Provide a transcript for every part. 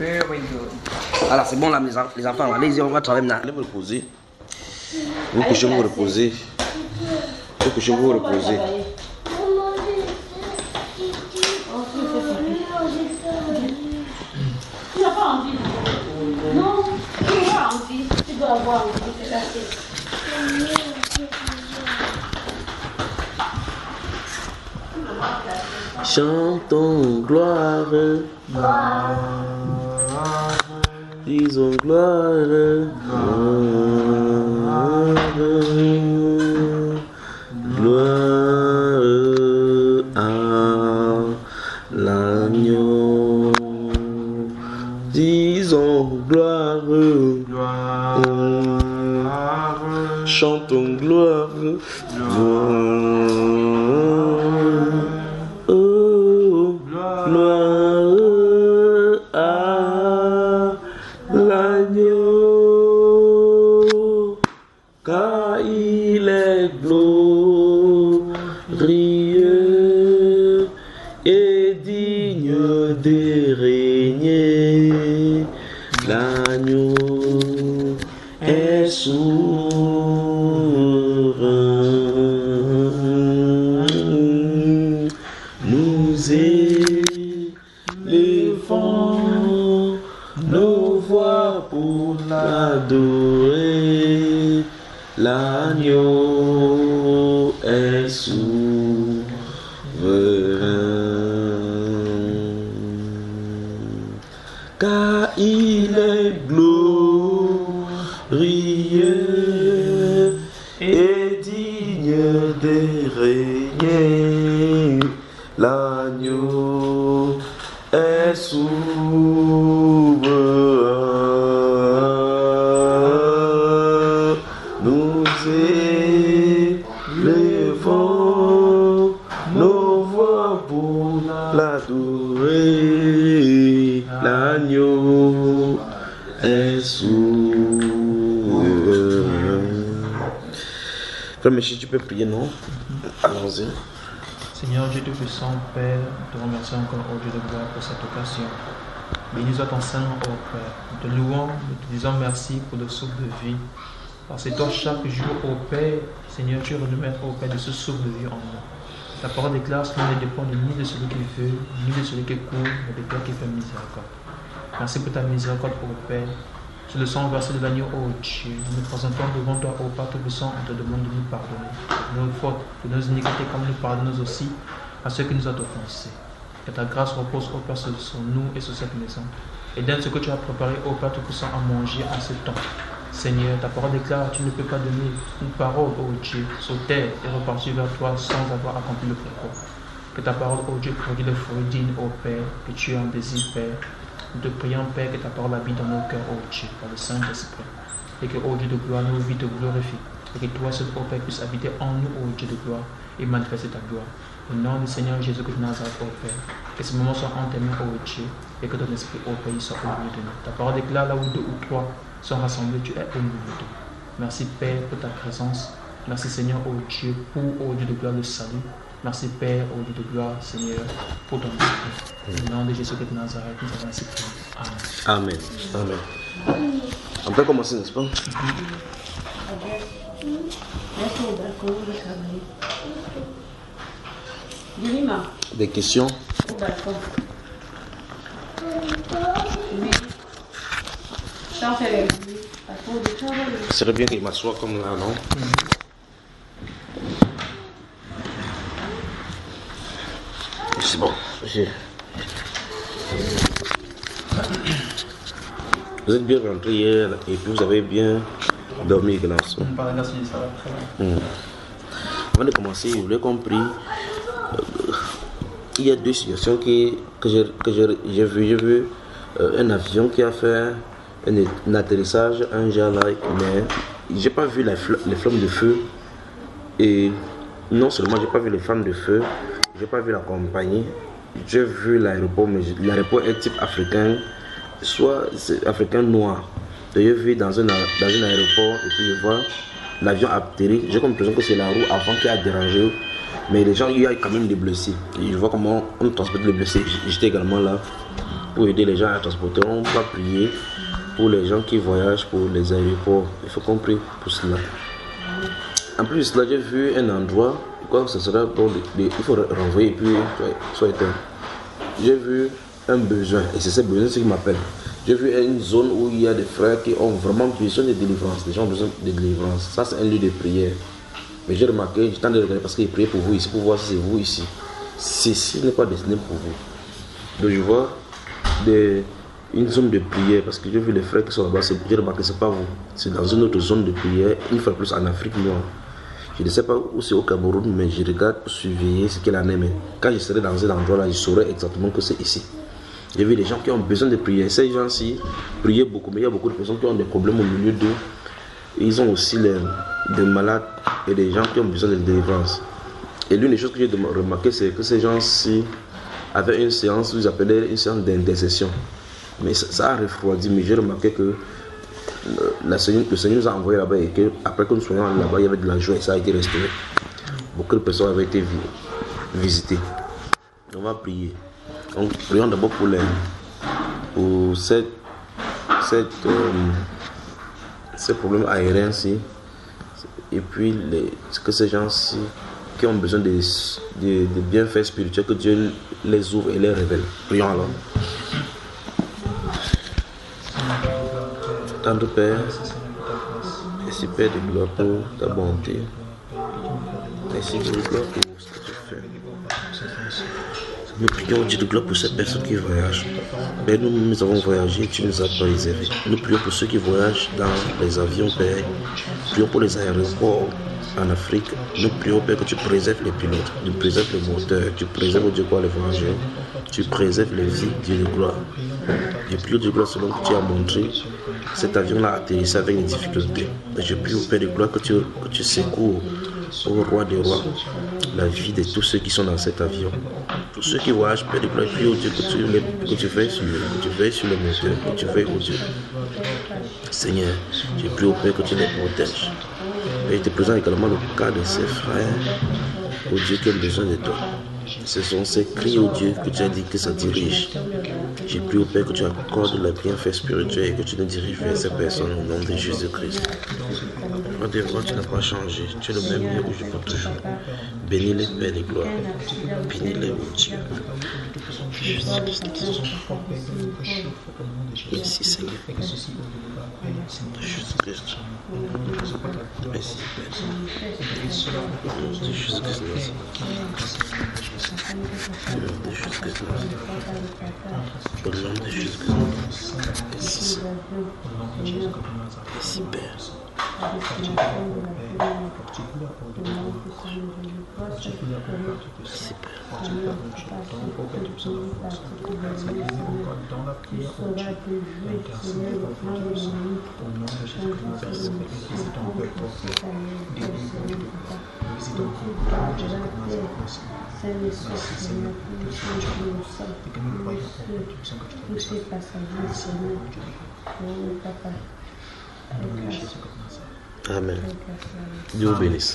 Very good. Voilà, c'est bon là, les enfants. Allez-y, on va travailler maintenant. Allez vous reposer. Vous couchez, vous reposez. Vous couchez, vous reposez. Tu n'as pas envie. Non, tu as envie. Tu dois avoir envie. C'est la tête. Chantons gloire, disons gloire, gloire à l'agneau, disons gloire, chantons gloire, car il est glorieux et digne de régner. L'agneau est souverain. Nous élevons nos voix pour l'adorer. L'agneau est souverain, car il est glorieux et digne de régner. L'agneau est souverain. Nous élevons nos voix pour l'adorer. L'agneau est souverain. Frère Michel, tu peux prier, non? Allons-y. Seigneur Dieu Tout-Puissant, Père, nous te remercions encore, ô Dieu de gloire, pour cette occasion. Bénis soit ton Saint, ô Père. Nous te louons, nous te disons merci pour le souffle de vie. Parce que toi, chaque jour, ô Père, Seigneur, tu renouvelles, ô Père, de ce souffle de vie en nous. Ta parole déclare que nous ne dépendons ni de celui qui veut, ni de celui qui court, mais de toi qui fais miséricorde. Merci pour ta miséricorde, ô Père. Sur le sang versé de l'agneau, ô Dieu, nous nous présentons devant toi, ô Père Tout-Puissant, on te demande de nous pardonner de nos fautes, de nos iniquités, comme nous pardonnons aussi à ceux qui nous ont offensés. Que ta grâce repose, ô Père, sur nous et sur cette maison. Et donne ce que tu as préparé, ô Père Tout-Puissant, à manger en ce temps. Seigneur, ta parole déclare que tu ne peux pas donner une parole, ô Dieu, sur terre et repartir vers toi sans avoir accompli le propos. Que ta parole, ô Dieu, produise le fruit digne, ô Père, que tu as un désir, Père. Nous te prions, Père, que ta parole habite dans nos cœurs, ô Dieu, par le Saint-Esprit. Et que, ô Dieu de gloire, nos vies te glorifient. Et que toi, seul, ô Père, puisse habiter en nous, ô Dieu de gloire, et manifester ta gloire. Au nom du Seigneur Jésus-Christ de Nazareth, ô Père, que ce moment soit en tes mains, ô Dieu, et que ton esprit, ô Père, soit au milieu de nous. Ta parole déclare là où deux ou trois sont rassemblés, tu es au milieu d'eux. Merci, Père, pour ta présence. Merci, Seigneur, ô Dieu, pour, ô Dieu de gloire, le salut. Merci, Père, ô Dieu de gloire, Seigneur, pour ton esprit. Au nom de Jésus-Christ de Nazareth, nous avons ainsi prié. Amen. Amen. Amen. On peut commencer, n'est-ce pas? Des questions? Ce serait bien qu'il m'assoie comme là, non? C'est bon. Vous êtes bien rentré hier et puis vous avez bien dormi, garçon. Avant de commencer, je voulais comprendre. Il y a deux situations que j'ai vu. J'ai vu un avion qui a fait un atterrissage, un genre là, mais j'ai pas vu les flammes de feu. Et non seulement j'ai pas vu les flammes de feu, j'ai pas vu la compagnie. J'ai vu l'aéroport, mais l'aéroport est type africain, soit c'est africain noir. J'ai vu dans un aéroport et puis je vois l'avion atterri. J'ai comme l'impression que c'est la roue avant qui a dérangé. Mais les gens, il y a quand même des blessés. Et je vois comment on transporte les blessés. J'étais également là. pour aider les gens à transporter. On va prier pour les gens qui voyagent pour les aéroports. Il faut qu'on prie pour cela. En plus de cela, j'ai vu un endroit, quoi que ce sera, il faut renvoyer et puis soit éteint. J'ai vu un besoin, et c'est ce besoin qui m'appelle. J'ai vu une zone où il y a des frères qui ont vraiment besoin de délivrance. Les gens ont besoin de délivrance. Ça, c'est un lieu de prière. Mais j'ai remarqué, j'ai tenté de regarder parce qu'ils priaient pour vous ici, pour voir si c'est vous ici. Ceci n'est pas destiné pour vous. Donc je vois une zone de prière parce que j'ai vu les frères qui sont là-bas. J'ai remarqué que ce n'est pas vous. C'est dans une autre zone de prière, une fois plus en Afrique noire. Je ne sais pas où c'est au Cameroun, mais je regarde pour surveiller ce qu'il en est. Mais quand je serai dans cet endroit-là, je saurai exactement que c'est ici. J'ai vu des gens qui ont besoin de prier. Ces gens-ci priaient beaucoup, mais il y a beaucoup de personnes qui ont des problèmes au milieu d'eux. Ils ont aussi des malades et des gens qui ont besoin de délivrance. Et l'une des choses que j'ai remarqué, c'est que ces gens-ci avaient une séance, ils appelaient une séance d'intercession. Mais ça a refroidi, mais j'ai remarqué que le Seigneur nous a envoyés là-bas et qu'après que nous soyons là-bas, il y avait de la joie et ça a été restauré. Beaucoup de personnes avaient été visitées. On va prier. Donc, prions d'abord pour ces problèmes aériens-ci. Et puis, que ces gens-ci qui ont besoin de bienfaits spirituels, que Dieu les ouvre et les révèle. Prions alors. Tendre Père, merci Père de gloire pour ta bonté. Merci de gloire pour ce que tu fais. Nous prions Dieu de gloire pour ces personnes qui voyagent. Père, nous avons voyagé, tu nous as préservés. Nous prions pour ceux qui voyagent dans les avions, Père. Prions pour les aéroports en Afrique. Nous prions, Père, que tu préserves les pilotes, tu préserves les moteurs, tu préserves, Dieu, les voyageurs. Tu préserves les vies, Dieu de gloire. Je prie, Dieu de gloire, selon que tu as montré, cet avion-là a atterrissé avec des difficultés. Et je prie au Père de gloire que tu secours au roi des rois la vie de tous ceux qui sont dans cet avion. Tous ceux qui voyagent, Père de gloire, je prie au Dieu que tu veilles sur le moteur, que tu veilles au Dieu. Seigneur, je prie au Père que tu les protèges. Et je te présente également le cas de ces frères, au Dieu qui ont besoin de toi. Ce sont ces cris au Dieu que tu as dit que ça dirige. J'ai pris au Père que tu accordes le bienfait spirituel et que tu nous diriges vers ces personnes au nom de Jésus-Christ. Roi des rois, tu n'as pas changé. Tu es le même Dieu aujourd'hui pour toujours. Bénis-les, Père de gloire. Bénis-les, mon Dieu. Merci, Seigneur. Jésus-Christ. Merci, Père. Au nom de Jésus-Christ. Au nom de Jésus-Christ. Au nom de Jésus-Christ. Merci. Merci, Père. Merci, Père. Amen. Dieu vous bénisse.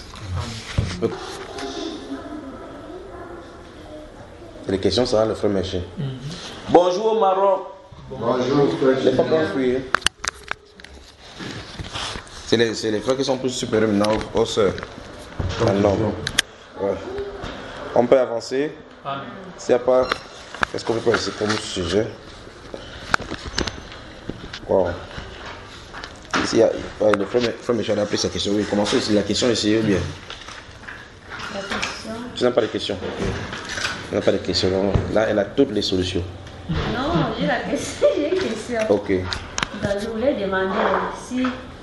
Les questions, ça va, le frère Méché. Bonjour au Maroc. Bonjour, frère. Les papas ont fui. C'est les frères qui sont plus supérieurs maintenant aux sœurs. Alors, ouais. On peut avancer. S'il n'y a pas, qu'est-ce qu'on peut passer comme sujet? Wow. Ici, le frère Michel a appris sa question. Oui, commençons ici. La question ici, ou bien? La question? Tu n'as pas de questions? Tu n'as pas de questions. Non. Là, elle a toutes les solutions. Non, j'ai la question. J'ai une question. Ok. Donc, je voulais demander si,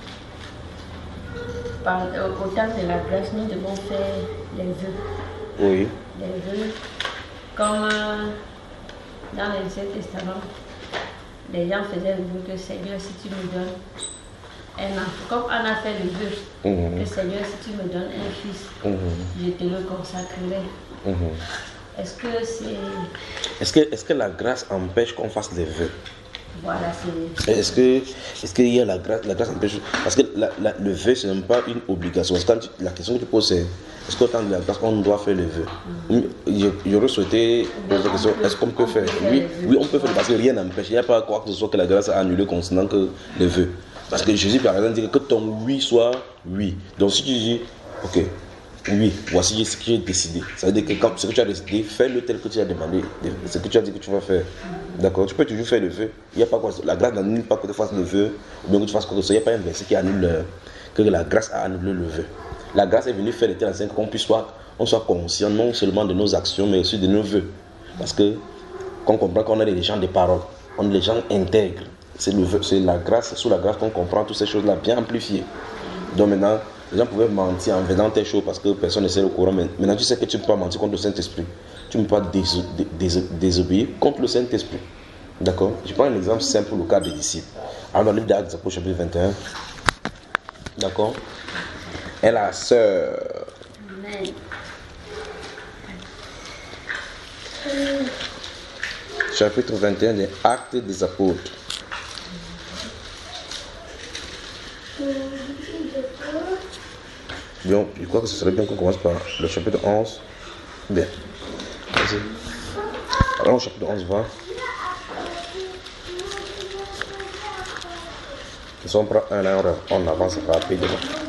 au temps de la grâce, nous devons faire les vœux. Oui. Les vœux, comme dans l'Ancien Testament, les gens faisaient le vœu que Seigneur, si tu me donnes un enfant, comme on a fait le vœu, que Seigneur, si tu me donnes un fils, je te le consacrerai. Est-ce que c'est... Est-ce que la grâce empêche qu'on fasse des vœux? Voilà, c'est... Est-ce qu'il y a la grâce empêche? Parce que le vœu, ce n'est pas une obligation. La question que tu poses, c'est est-ce qu'au temps de la grâce, on doit faire le vœu? J'aurais souhaité poser la question, est-ce qu'on peut faire? Oui, on peut faire parce que rien n'empêche. Il n'y a pas quoi que ce soit que la grâce a annulé concernant que le vœu. Parce que Jésus, par exemple, dit que ton oui soit oui. Donc si tu dis, ok, oui, voici ce que j'ai décidé. Ça veut dire que quand ce que tu as décidé, fais-le tel que tu as demandé, ce que tu as dit que tu vas faire. D'accord? Tu peux toujours faire le vœu. Il n'y a pas quoi. La grâce n'annule pas que tu fasses le vœu ou bien que tu fasses quoi que ce soit. Il n'y a pas un verset qui annule que la grâce a annulé le vœu. La grâce est venue faire l'été en 5 qu'on puisse on soit conscient non seulement de nos actions mais aussi de nos vœux. Parce que qu'on comprend qu'on est des gens de parole, on est des gens intègres. C'est la grâce, sous la grâce qu'on comprend toutes ces choses-là bien amplifiées. Donc maintenant, les gens pouvaient mentir en faisant telle chose parce que personne ne sait au courant. Mais maintenant, tu sais que tu ne peux pas mentir contre le Saint-Esprit. Tu ne peux pas désobéir contre le Saint-Esprit. D'accord? Je prends un exemple simple pour le cas des disciples. Alors, dans le livre d'Actes, chapitre 21, d'accord? Et la sœur. Amen. Chapitre 21 des Actes des Apôtres. Bien, je crois que ce serait bien qu'on commence par le chapitre 11. Bien. Vas-y. Alors, chapitre 11 va. Si on prend un an, on avance rapidement.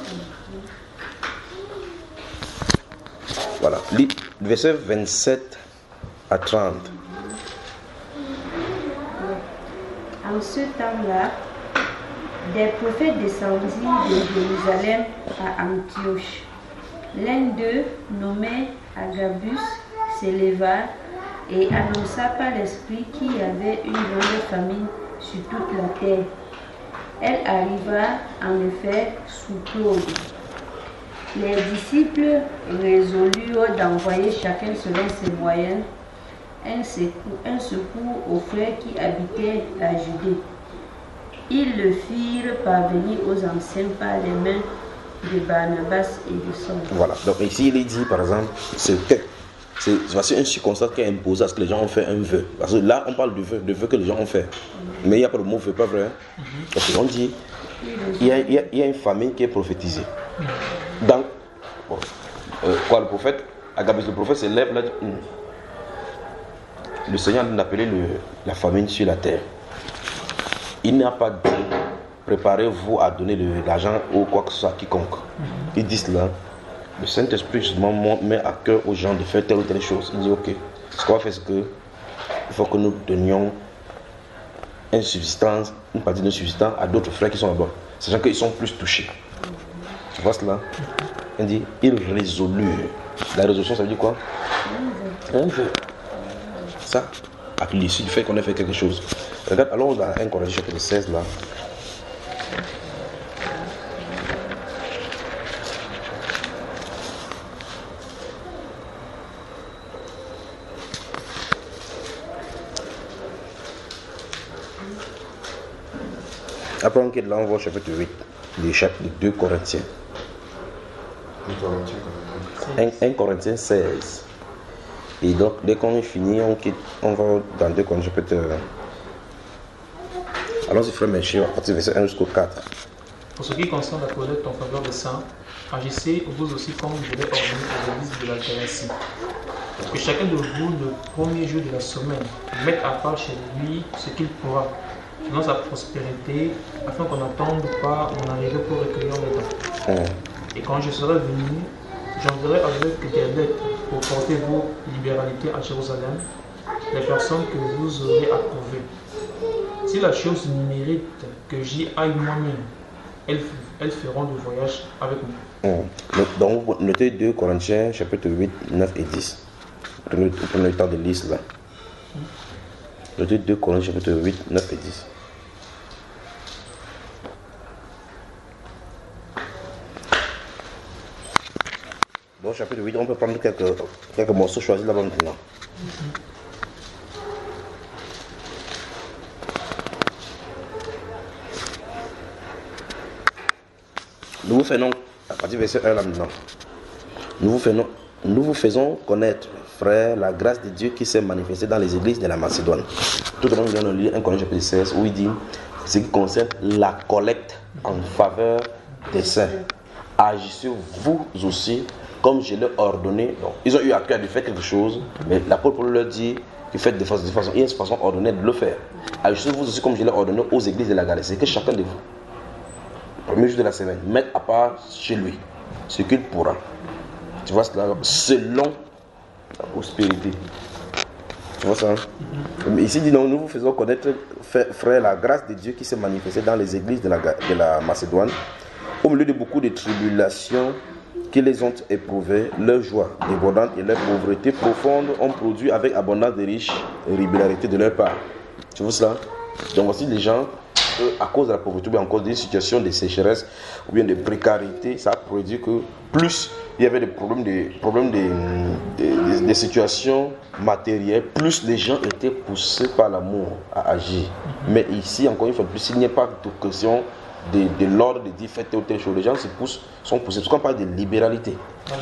Voilà. Verset 27 à 30. En ce temps-là, des prophètes descendirent de Jérusalem à Antioche. L'un d'eux, nommé Agabus, s'éleva et annonça par l'Esprit qu'il y avait une grande famine sur toute la terre. Elle arriva en effet sous Claude. Les disciples résolurent d'envoyer chacun selon ses moyens un secours aux frères qui habitaient la Judée. Ils le firent parvenir aux anciens par les mains de Barnabas et de Saul. Voilà, donc ici il est dit par exemple, voici une circonstance qui est imposée à ce que les gens ont fait un vœu. Parce que là on parle de vœu que les gens ont fait. Mais il n'y a pas le mot vœu, pas vrai? Parce qu'on dit, il y a une famine qui est prophétisée. Donc, le prophète, Agabus le prophète se lève là, le Seigneur a appelé la famine sur la terre. Il n'a pas dit préparez-vous à donner de l'argent ou quoi que ce soit à quiconque. Il dit cela. Le Saint-Esprit justement met à cœur aux gens de faire telle ou telle chose. Il dit ok, ce qu'on va faire c'est que il faut que nous donnions une partie de subsistance à d'autres frères qui sont là-bas. Sachant qu'ils sont plus touchés. Tu vois cela? Il dit ils résolurent. La résolution ça veut dire quoi? Un vœu. Ça, à l'issue du fait qu'on ait fait quelque chose. Regarde, allons dans 1 Corinthiens chapitre 16 là. Après on quitte là, on voit chapitre 8, les chapitres 2 Corinthiens. 1 Corinthiens 16. Et donc, dès qu'on est fini, on va dans 2 Corinthiens chapitre. Allons-y, frère Méché, à partir du verset 1 jusqu'au 4. Pour ce qui concerne la collecte en faveur des saints, agissez vous aussi comme vous l'avez ordonné aux églises de la Galatie. Que chacun de vous, le premier jour de la semaine, mette à part chez lui ce qu'il pourra, selon sa prospérité, afin qu'on n'attende pas mon arrivée pour recueillir les dons. Et quand je serai venu, j'enverrai avec des lettres pour porter vos libéralités à Jérusalem, les personnes que vous aurez approuvées. Si la chose mérite que j'y aille moi-même, elles feront le voyage avec moi. Donc, notez 2 Corinthiens, chapitre 8, 9 et 10. Prenez le temps de lire cela. Notez 2 Corinthiens, chapitre 8, 9 et 10. Bon, chapitre 8, on peut prendre quelques morceaux choisis là-bas maintenant. Nous vous faisons, à partir du verset 1 là maintenant, nous vous faisons connaître, frères, la grâce de Dieu qui s'est manifestée dans les églises de la Macédoine. Tout à l'heure, nous allons lire 1 Corinthiens chapitre 16 où il dit ce qui concerne la collecte en faveur des saints. Agissez vous aussi comme je l'ai ordonné. Donc, ils ont eu à cœur de faire quelque chose, mais l'apôtre Paul leur dit que faites de façon, il y a une façon ordonnée de le faire. Agissez vous aussi comme je l'ai ordonné aux églises de la Galée. C'est que chacun de vous, le premier jour de la semaine, mette à part chez lui ce qu'il pourra. Tu vois cela, selon la prospérité. Tu vois ça, hein? Mais ici, dit non, nous vous faisons connaître, frère, la grâce de Dieu qui s'est manifestée dans les églises de la Macédoine, au milieu de beaucoup de tribulations qui les ont éprouvées, leur joie débordante et leur pauvreté profonde ont produit avec abondance de riches régularité de leur part. Tu vois cela? Donc aussi les gens, à cause de la pauvreté, ou bien à cause d'une situation de sécheresse, ou bien de précarité, ça a produit que plus il y avait des problèmes des situations matérielles, plus les gens étaient poussés par l'amour à agir. Mais ici, encore une fois, plus il n'y a pas de question de l'ordre de dire faites telle ou telle chose. Les gens sont poussés. Parce qu'on parle de libéralité.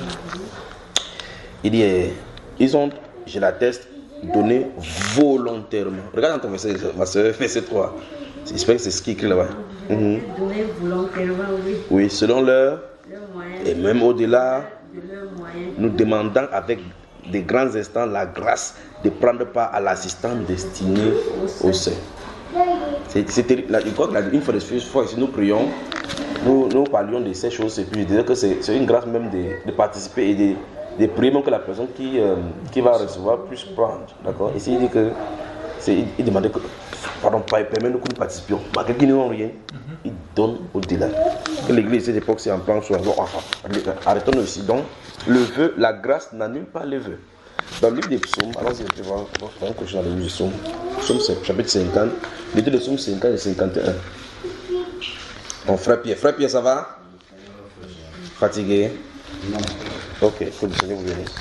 Il dit, ils ont, je l'atteste, donné volontairement. Regarde dans ton verset, ma soeur, verset 3. J'espère que c'est ce qui est écrit là-bas. Donner volontairement, oui. Oui, selon leur moyen, et même au-delà, de leurs moyens. nous demandant avec des grands instants la grâce de prendre part à l'assistance destinée au sein. C'est terrible. Une fois ici, nous prions, nous parlions de ces choses, et puis je disais que c'est une grâce même de participer et de prier même que la personne qui va recevoir puisse prendre. D'accord? Ici, il dit que il demandait que, pardon, permet-nous que nous participions. Malgré qu'ils n'ont rien, ils donnent au-delà. Que l'église de cette époque, c'est en plan sur arrêtons-nous ici. Donc, le vœu, la grâce n'annule pas le vœu. Dans le livre des psaumes, allons-y, tu vois, on va coucher dans le livre des psaumes. Psaume chapitre 50, le livre de psaume 50 et 51. Mon frère Pierre, ça va? Fatigué? Non. Ok, que le Seigneur vous bénisse.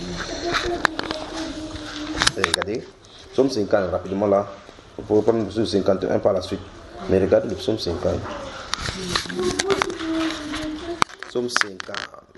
Regardez, psaume 50, rapidement là. Vous pouvez prendre le psaume 51 par la suite. Mais regardez le psaume 50. Psaume 50.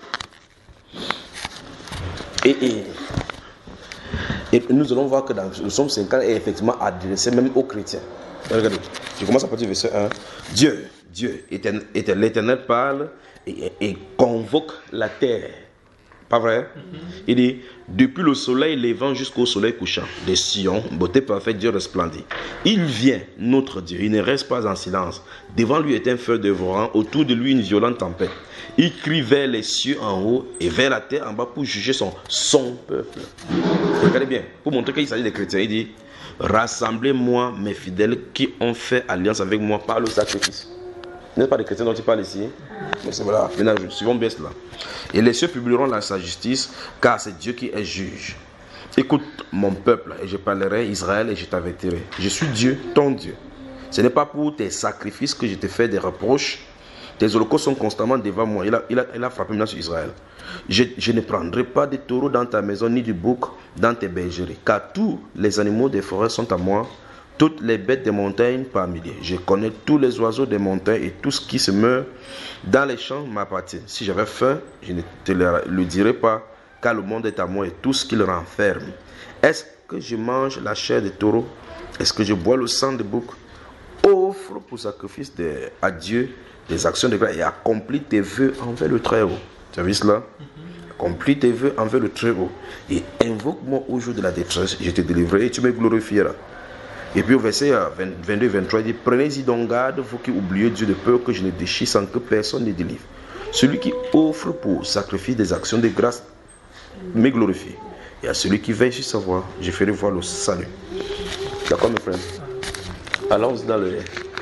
Et nous allons voir que dans le psaume 50 est effectivement adressé même aux chrétiens. Regardez, je commence à partir du verset 1. Dieu, l'Éternel parle et convoque la terre. Pas vrai? Il dit, depuis le soleil levant jusqu'au soleil couchant, de Sion, beauté parfaite, Dieu resplendit. Il vient, notre Dieu, il ne reste pas en silence. Devant lui est un feu dévorant, autour de lui une violente tempête. Il crie vers les cieux en haut et vers la terre en bas pour juger son peuple. Regardez bien, pour montrer qu'il s'agit des chrétiens, il dit, rassemblez-moi mes fidèles qui ont fait alliance avec moi par le sacrifice. Ce n'est pas des chrétiens dont il parle ici. Mais c'est voilà, maintenant, suivons bien cela. Et les cieux publieront sa justice, car c'est Dieu qui est juge. Écoute mon peuple, et je parlerai Israël, et je t'avertirai. Je suis Dieu, ton Dieu. Ce n'est pas pour tes sacrifices que je te fais des reproches. Tes holocaustes sont constamment devant moi. Il a frappé maintenant sur Israël. Je ne prendrai pas de taureaux dans ta maison, ni du bouc dans tes bergeries. Car tous les animaux des forêts sont à moi. Toutes les bêtes des montagnes par milliers. Je connais tous les oiseaux des montagnes et tout ce qui se meurt dans les champs m'appartient. Si j'avais faim, je ne te le dirais pas, car le monde est à moi et tout ce qu'il renferme. Est-ce que je mange la chair des taureaux? Est-ce que je bois le sang des boucs? Offre pour sacrifice à Dieu des actions de grâce et accomplis tes vœux envers le Très-Haut. Tu as vu cela? Accomplis tes vœux envers le Très-Haut et invoque-moi au jour de la détresse. Je te délivrerai et tu me glorifieras. Et puis au verset 22-23, il dit, prenez-y donc garde, vous qui oubliez Dieu, de peur que je ne déchire sans que personne ne délivre. Celui qui offre pour sacrifice des actions de grâce me glorifie. Et à celui qui veille sur sa voie, je ferai voir le salut. D'accord, mes frères? Allons dans le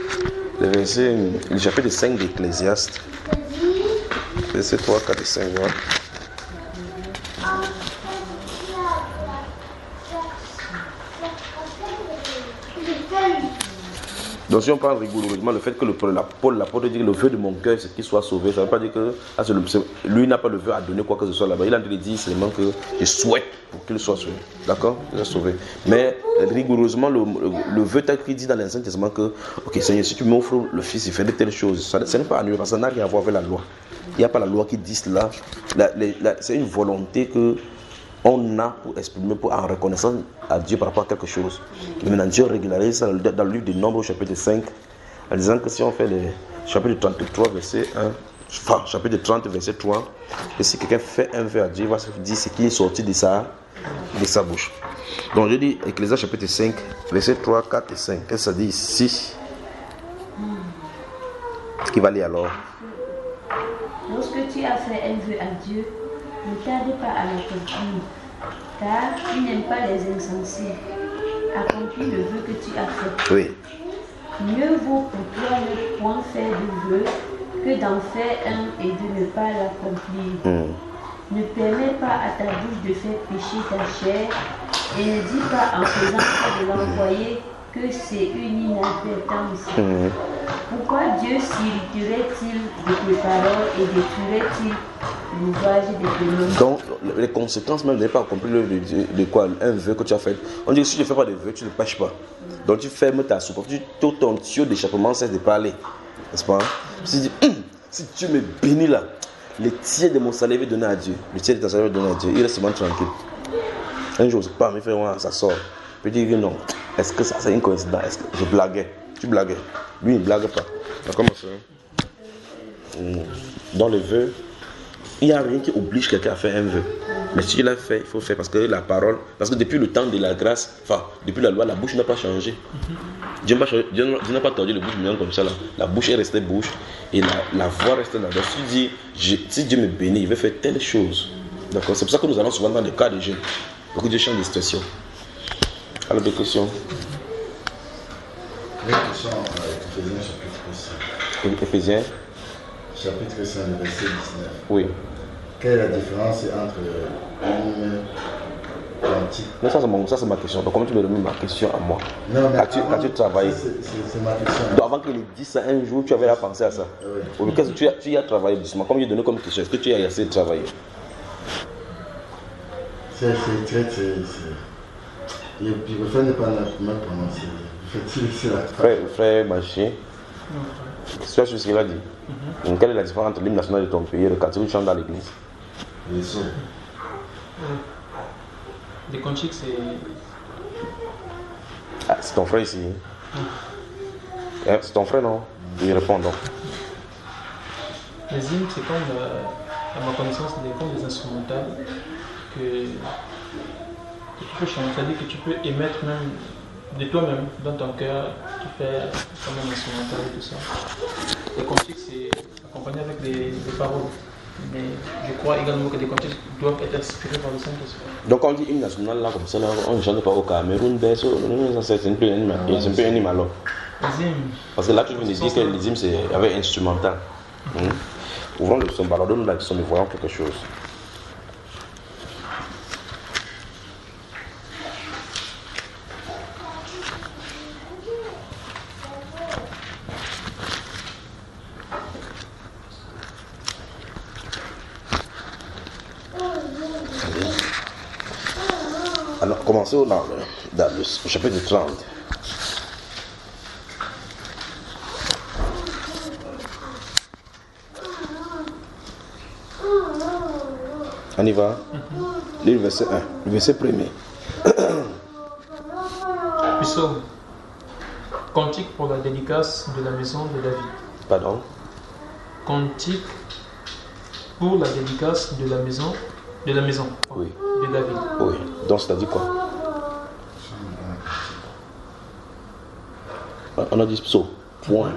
verset, le chapitre 5 d'Ecclésiaste. Verset 3, 4 et 5. Voilà. Donc si on prend rigoureusement le fait que l'apôtre dit que le vœu de mon cœur c'est qu'il soit sauvé, ça ne veut pas dire que lui n'a pas le vœu à donner quoi que ce soit là-bas. Il a dit seulement que je souhaite pour qu'il soit sauvé. D'accord? Il soit sauvé. Mais rigoureusement le vœu tel qu'il dit dans l'Ancien Testament que ok Seigneur, si tu m'offres le Fils, il fait de telles choses. Ça n'est pas annulé parce que ça n'a rien à voir avec la loi. Il n'y a pas la loi qui dit cela. C'est une volonté que on a pour exprimer, en reconnaissance à Dieu par rapport à quelque chose. Et maintenant, Dieu régularise ça dans le livre des Nombres, au chapitre 5, en disant que si on fait le chapitre 33, verset 1, enfin, chapitre 30, verset 3, que si quelqu'un fait un vœu à Dieu, il va se dire ce qui est sorti de sa bouche. Donc je dis Ecclésiaste chapitre 5, verset 3, 4 et 5. Qu'est-ce que ça dit ici? Ce qui va lire alors. Lorsque tu as fait un vœu à Dieu, ne tarde pas à l'accomplir, car il n'aime pas les insensés. Accomplis le vœu que tu as fait. Oui. Mieux vaut pour toi ne point faire de vœu que d'en faire un et de ne pas l'accomplir. Ne permets pas à ta bouche de faire pécher ta chair et ne dis pas en faisant ça de l'envoyer que c'est une inadvertance. Pourquoi Dieu s'irriterait-il de tes paroles et détruirait-il l'ouvrage de tes mains? Donc, les conséquences même de ne pas accomplir de quoi? Un vœu que tu as fait. On dit que si tu ne fais pas de vœu, tu ne pêches pas. Donc, tu fermes ta soupe. Tout ton tuyau d'échappement cesse de parler. N'est-ce pas? Si tu me bénis là, le tiers de mon salaire est donné à Dieu. Le tiers de ta salaire est donné à Dieu. Il reste vraiment tranquille. Un jour, c'est pas, mes frères, ça sort. Je dis que non. Est-ce que ça, c'est une coïncidence? Est-ce que je blaguais? Tu blaguais. Lui, il ne blague pas. Comment ça? Dans le vœu, il n'y a rien qui oblige quelqu'un à faire un vœu. Mais si tu l'as fait, il faut faire parce que la parole, parce que depuis le temps de la grâce, enfin, depuis la loi, la bouche n'a pas changé. Dieu n'a pas tordu le bouche maintenant comme ça. Là. La bouche est restée bouche et la voix reste là. Donc si tu dis, si Dieu me bénit, il veut faire telle chose. D'accord? C'est pour ça que nous allons souvent dans des cas de jeunes. Beaucoup de change de situation. Alors, des questions? Les questions, Éphésiens chapitre 5. Éphésiens Chapitre 5, verset 19. Oui. Quelle est la différence entre une quantique? Non, ça c'est ma question. Donc comment tu me remets ma question à moi? Non, mais as-tu travaillé? C'est ma question. Donc avant qu'il dise ça un jour, tu avais à penser à ça. Oui. Ou qu'est-ce que tu y as travaillé doucement? Comme j'ai donné comme question, est-ce que tu y as essayé de travailler? C'est très. Je préfère ne pas me prononcer. Frère Maché, tu as su ce qu'il a dit. Quelle est la différence entre l'hymne national de ton pays et le cantique que tu chantes dans l'église? Les sons. Les cantiques, c'est. Ah, c'est ton frère ici. C'est ton frère, non? Il répond donc. Les hymnes, c'est comme, à ma connaissance, comme des instrumentales que tu peux chanter, c'est-à-dire que tu peux émettre même de toi-même, dans ton cœur, tu fais comme un instrumental et tout ça. Les cantiques, c'est accompagné avec des paroles. Mais je crois également que les cantiques doivent être inspirés par le Saint-Esprit. Donc quand on dit hymne national, là, comme ça, là, on ne chante pas au Cameroun, c'est un peu animal. Les hymnes. Parce que là, tu viens de dire que les hymnes, c'est avec instrumental. Ouvrons le son, pardonne-nous la question, nous voyons quelque chose. Alors, commençons dans le chapitre 30. On y va. Le verset 1, le verset 1er. Psaume. Cantique pour la dédicace de la maison de David. Pardon? Cantique pour la dédicace de la maison Oui. de David. Oui. Donc, c'est-à-dire quoi? On a dit psaume. Point.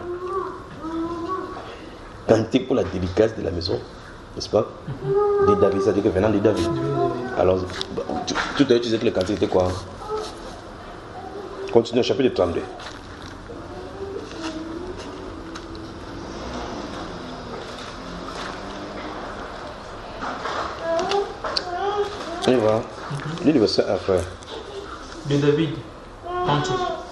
Cantique pour la dédicace de la maison, n'est-ce pas? De David, c'est-à-dire que venant de David. Alors, tout à l'heure, tu disais que le cantique était quoi? Continue au chapitre 32. On y va. Lis le verset 1, frère. De David. Cantique.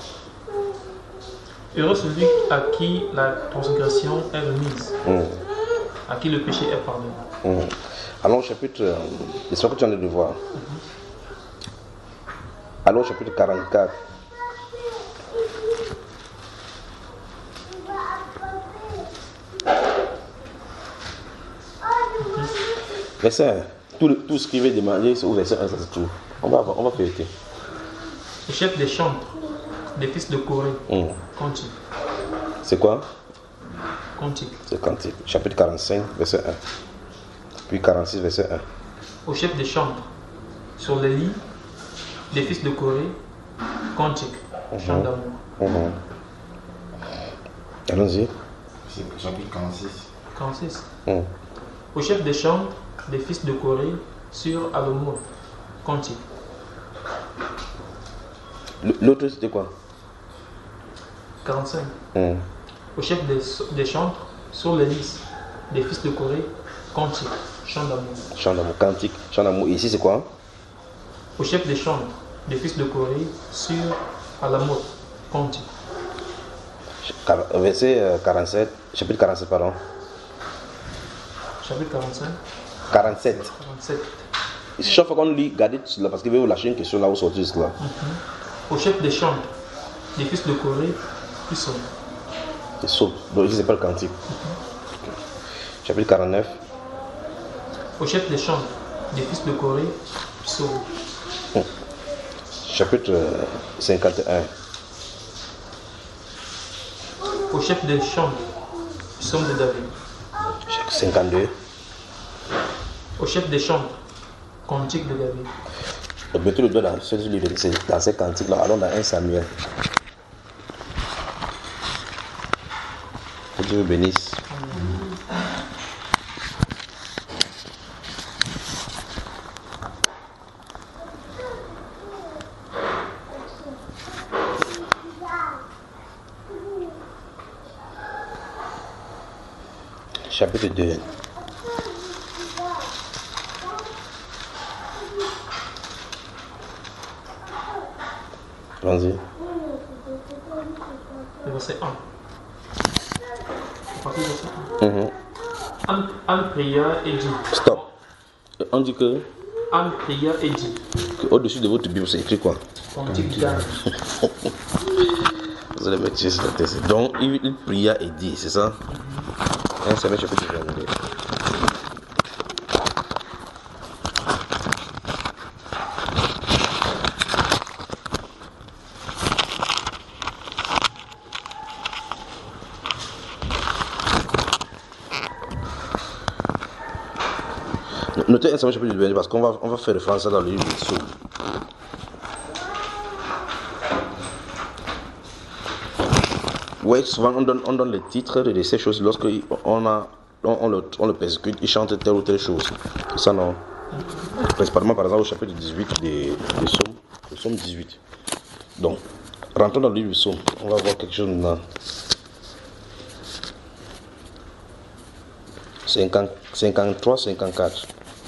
Heureux celui à qui la transgression est remise, à qui le péché est pardonné. Allons au chapitre, c'est ce que tu en as de voir. Allons au chapitre 44. Verset 1. Tout ce qu'il veut demander, c'est au verset 1, ça se trouve. On va feuilleter. Au chef des chantres, des fils de Corée, Cantique. C'est quoi? Cantique. C'est Cantique. Chapitre 45, verset 1. Puis 46, verset 1. Au chef des chantres, sur les lits, des fils de Corée, Cantique. Chant d'amour. Allons-y. C'est chapitre 46. 46. Au chef des chantres, des fils de Corée, sur Alomor, Cantique. L'autre, c'était quoi? 45. Au chef des chantres, sur les lys, des fils de Corée, Cantique. Chant d'amour. Chant d'amour, Cantique, chant d'amour. Ici, c'est quoi? Au chef des chantres, des fils de Corée, sur Alamot, Cantique. Verset 47, chapitre 47, pardon. Chapitre 45. 47. 47. Chaque fois qu'on lit, regardez cela parce qu'il veut vous lâcher une question là où sortir cela. Au chef des chantres, des fils de Corée, plus sommes. C'est saut. Donc ici, c'est pas le cantique. Chapitre 49. Au chef des chantres, des fils de Corée, plus sommes. Chapitre 51. Au chef des chantres, psaume de David. 52. Au chef des chantres, cantique de David. Donc mettez le doigt dans ce livre, dans ces cantiques là. Allons dans 1 Samuel. Que Dieu vous bénisse. Chapitre 2. Allons-y. Le verset 1. À partir du verset 1. Anne pria et dit. Stop. On dit que Anne pria et dit. au-dessus de votre Bible, c'est écrit quoi? Cantique d'Anne. Vous allez mettre sur la tête. Donc, il pria et dit, c'est ça? 1 Samuel chapitre 22. Notez 1 Samuel chapitre 22 parce qu'on va faire référence dans le livre de Psaumes. Oui, souvent on donne les titres de ces choses lorsque on le persécute, il chante telle ou telle chose. Ça non. Principalement par exemple au chapitre 18 des Psaumes, le Psaume 18. Donc, rentrons dans le livre du Psaume, on va voir quelque chose maintenant. 53, 54.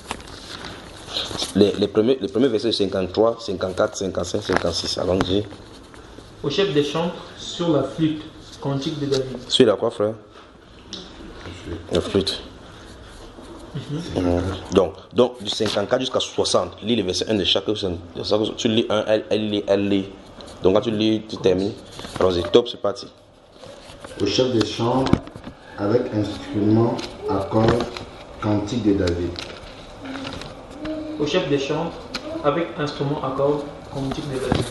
Les premiers versets 53, 54, 55, 56. Allons-y. Au chef des chantres, sur la flûte, cantique de David. Sur la quoi, frère? La flûte. Donc, du 54 jusqu'à 60, lis les versets 1 de chaque. Tu lis un, elle lit. Donc, quand tu lis, tu termines. Allons-y, top, c'est parti. Au chef des chants, avec instrument, accord, cantique de David. Au chef des chantres, avec instrument à cordes, cantique de David.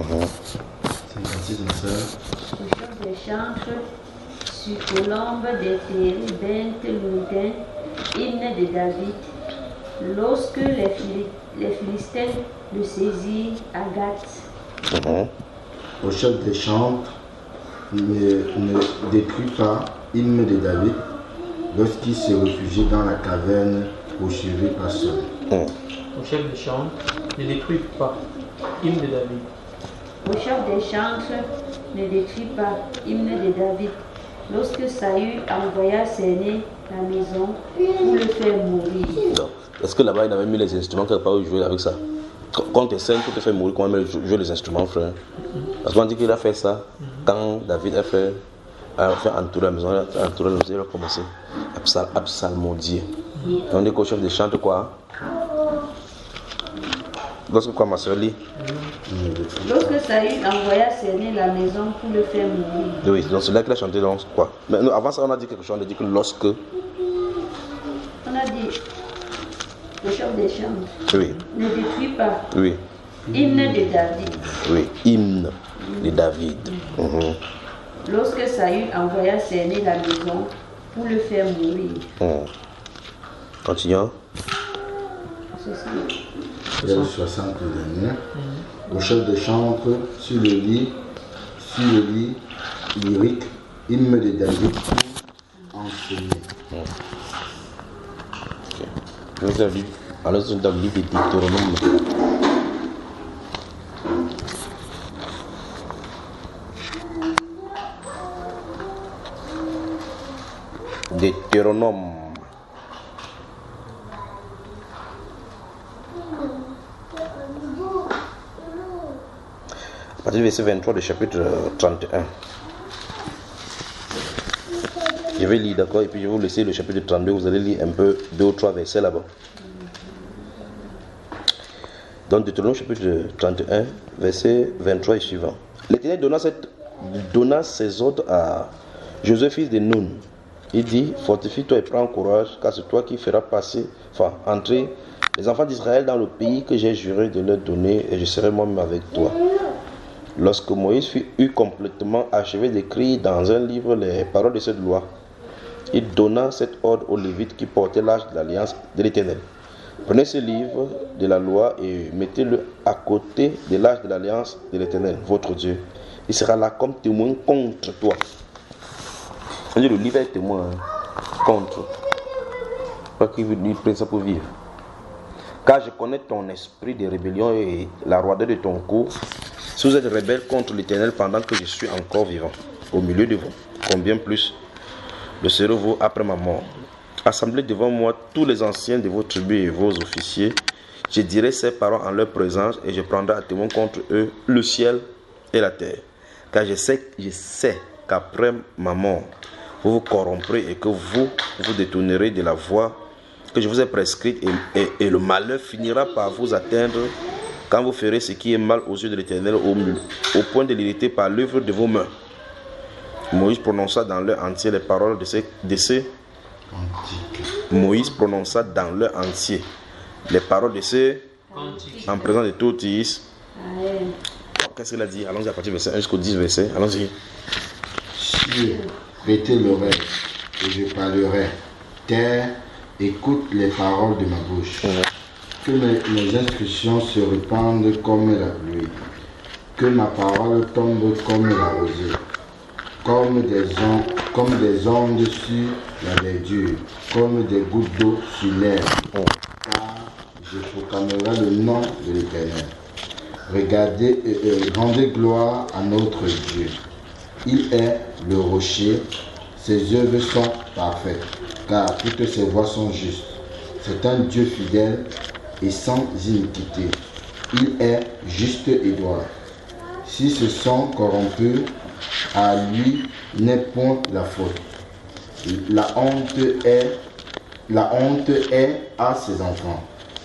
56 en sœur. Au chef des chantres, sur colombe des térébintes lointains, hymne de David. Lorsque les Philistins le saisirent à Gath. Au chef des chantres, ne détruis pas, hymne de David, lorsqu'il se réfugie dans la caverne poursuivi par Saül. Au chef des chantres, ne détruis pas, hymne de David. Au chef des chantres, ne détruis pas, hymne de David, lorsque Saül envoya cerner la maison pour le faire mourir. Non. Est-ce que là-bas il avait mis les instruments qu'il n'a pas jouer avec ça? Quand tu es saint, pour te faire mourir, comment même jouer les instruments, frère? Parce qu'on dit qu'il a fait ça quand David a fait entourer la maison, il a commencé à psalmodier. On dit qu'au chef des chantres, quoi? Lorsque quoi, ma soeur lit? Lorsque Saül envoya cerner la maison pour le faire mourir. Oui, donc c'est là qu'il a chanté, donc quoi? Mais non, avant ça, on a dit quelque chose, on a dit que lorsque. On a dit le chef des chants. Oui. Ne détruis pas. Oui. Hymne de David. Oui. Hymne de David. Mhm. Lorsque Saül envoya cerner la maison pour le faire mourir. Mhm. Continuons. Ceci. Vers 60 dernier. Au chef de chantre, sur le lit lyrique, hymne de David pour enseigner. Nous avons lu, alors nous avons lu des Deutéronomes. Deutéronome. À partir du verset 23 du chapitre 31. Je vais lire, d'accord, et puis je vais vous laisser le chapitre 32, vous allez lire un peu 2 ou 3 versets là-bas. Donc Deutéronome chapitre 31, verset 23 et suivant. L'Éternel donna ses ordres à Josué fils de Nun. Il dit, fortifie-toi et prends courage, car c'est toi qui feras entrer les enfants d'Israël dans le pays que j'ai juré de leur donner, et je serai moi-même avec toi. Lorsque Moïse eut complètement achevé d'écrire dans un livre les paroles de cette loi, il donna cet ordre aux Lévites qui portaient l'arche de l'alliance de l'Éternel. Prenez ce livre de la loi et mettez-le à côté de l'arche de l'alliance de l'Éternel, votre Dieu. Il sera là comme témoin contre toi. Le livre est témoin contre. Pas qu'il prenne ça pour vivre. Car je connais ton esprit de rébellion et la roideur de ton cou. Si vous êtes rebelle contre l'Éternel pendant que je suis encore vivant, au milieu de vous, combien plus le serez-vous après ma mort? Assemblez devant moi tous les anciens de vos tribus et vos officiers. Je dirai ces paroles en leur présence et je prendrai à témoin contre eux le ciel et la terre. Car je sais qu'après ma mort, vous vous corromprez et que vous vous détournerez de la voie que je vous ai prescrite et le malheur finira par vous atteindre quand vous ferez ce qui est mal aux yeux de l'Éternel au point de l'irriter par l'œuvre de vos mains. Moïse prononça dans leur entier les paroles de ces Moïse prononça dans leur entier les paroles de ces en présence de tout Is. Qu'est-ce qu'il a dit? Allons-y à partir du verset 1 jusqu'au 10 verset. Allons-y. Cieux, prêtez l'oreille, et je parlerai. Terre, écoute les paroles de ma bouche. Que mes instructions se répandent comme la pluie. Que ma parole tombe comme la rosée. Comme des ondes sur la verdure, comme des gouttes d'eau sur l'herbe. Car je proclamerai le nom de l'Éternel. Regardez, rendez gloire à notre Dieu. Il est le rocher, ses œuvres sont parfaites, car toutes ses voies sont justes. C'est un Dieu fidèle et sans iniquité. Il est juste et droit. Si se sont corrompus, à lui n'est point la faute. La honte est à ses enfants.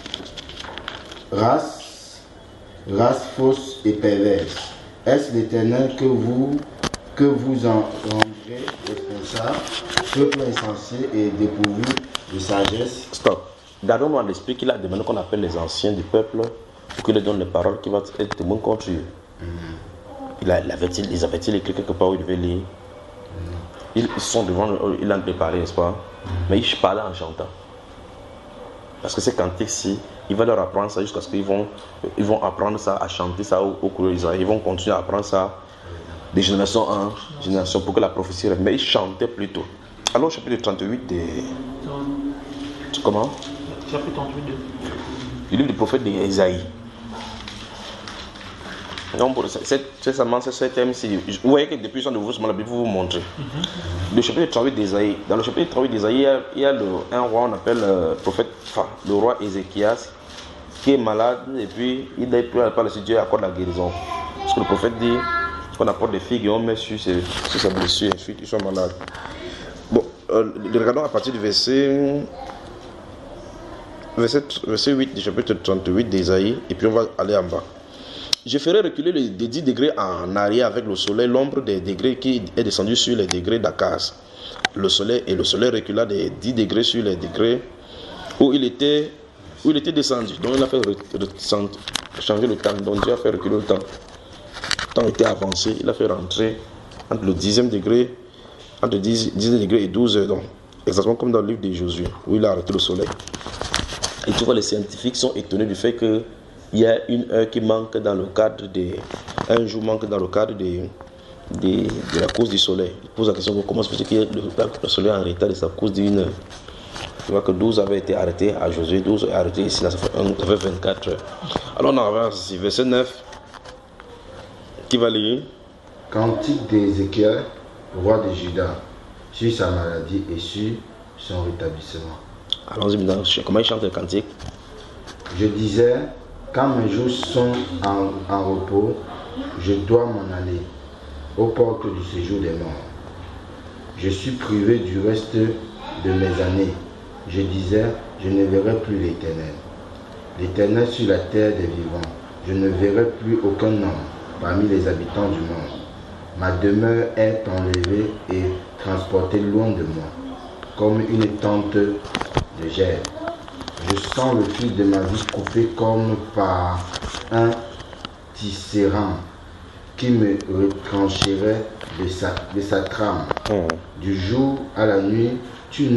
Race fausse et perverse. Est-ce l'Éternel que vous en rendrez responsable, peuple insensé et dépourvu de sagesse? Stop. Gardons-nous à l'esprit qu'il a demandé qu'on appelle les anciens du peuple pour qu'ils leur donnent les paroles qui vont être témoins contre eux. Ils avaient-ils écrit quelque part où ils devaient lire? Ils sont devant, ils l'ont préparé, n'est-ce pas? Mais ils parlaient en chantant. Parce que ces cantiques-ci, il va leur apprendre ça jusqu'à ce qu'ils vont apprendre ça, à chanter ça au cours d'Israël. Ils vont continuer à apprendre ça de génération en génération pour que la prophétie reste. Mais ils chantaient plutôt. Alors, au chapitre 38 des... Comment? Chapitre 38 du livre du prophète d'Ésaïe. Donc, c'est seulement ce thème-ci. Vous voyez que depuis le temps de vous, la Bible vous montrer. Le chapitre 38 d'Ésaïe. Dans le chapitre 38 d'Ésaïe, il y a un roi, on appelle le roi Ézéchias, qui est malade, et puis il n'est plus à parler, Dieu accorde la guérison. Parce que le prophète dit qu'on apporte des figues et on met sur sa blessure, et ensuite ils sont malades. Bon, regardons à partir du verset 8 du chapitre 38 d'Ésaïe, et puis on va aller en bas. Je ferai reculer les 10 degrés en arrière avec le soleil, l'ombre des degrés qui est descendue sur les degrés d'Akaz. Le soleil recula des 10 degrés sur les degrés où il était où il était descendu. Donc il a fait changer le temps. Donc Dieu a fait reculer le temps. Le temps était avancé. Il a fait rentrer entre le 10e degré, entre 10 degrés et 12 heures. Donc, exactement comme dans le livre de Josué, où il a arrêté le soleil. Et tu vois, les scientifiques sont étonnés du fait qu'il y a une heure qui manque dans le cadre des... Un jour manque dans le cadre de la cause du soleil. Ils posent la question, comment se fait que le soleil est en retard de sa cause d'une heure? Tu vois que 12 avait été arrêté à Josué, 12 est arrêté ici, là, ça fait 24 heures. Alors on avance ici, verset 9. Qui va lire? Cantique d'Ézéchiel, roi de Juda, sur sa maladie et sur son rétablissement. Allons-y maintenant, comment il chante le cantique? Je disais, quand mes jours sont en repos, je dois m'en aller aux portes du séjour des morts. Je suis privé du reste de mes années. Je disais, je ne verrai plus l'Éternel. L'Éternel sur la terre des vivants. Je ne verrai plus aucun homme parmi les habitants du monde. Ma demeure est enlevée et transportée loin de moi, comme une tente de gerbe. Je sens le fil de ma vie coupé comme par un tisserand qui me retrancherait de sa trame. Du jour à la nuit, tu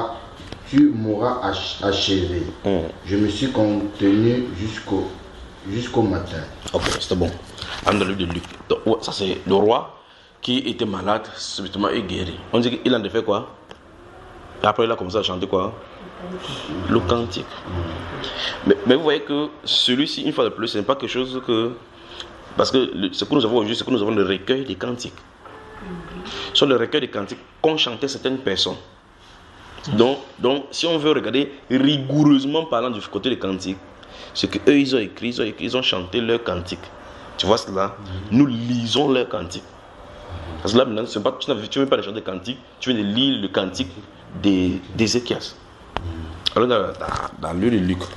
m'auras achevé. Je me suis contenu jusqu'au matin. Ok, c'était bon. Dans le livre de Luc. Donc, ouais, ça c'est le roi qui était malade, subitement est guéri. On dit qu'il en a fait quoi? Et après il a commencé à chanter quoi? Le cantique. Mais vous voyez que celui-ci, une fois de plus, ce n'est pas quelque chose que... Parce que ce que nous avons aujourd'hui, c'est que nous avons le recueil des cantiques. Sur le recueil des cantiques qu'ont chanté certaines personnes. Donc, si on veut regarder rigoureusement parlant du côté des cantiques, c'est qu'eux ils ont écrit, ils ont chanté leurs cantiques. Tu vois cela? Nous lisons leurs cantiques. Parce que là maintenant, tu ne veux pas les chanter des cantiques, tu viens de lire le cantique d'Ézéchias. Alors dans le livre de Luc.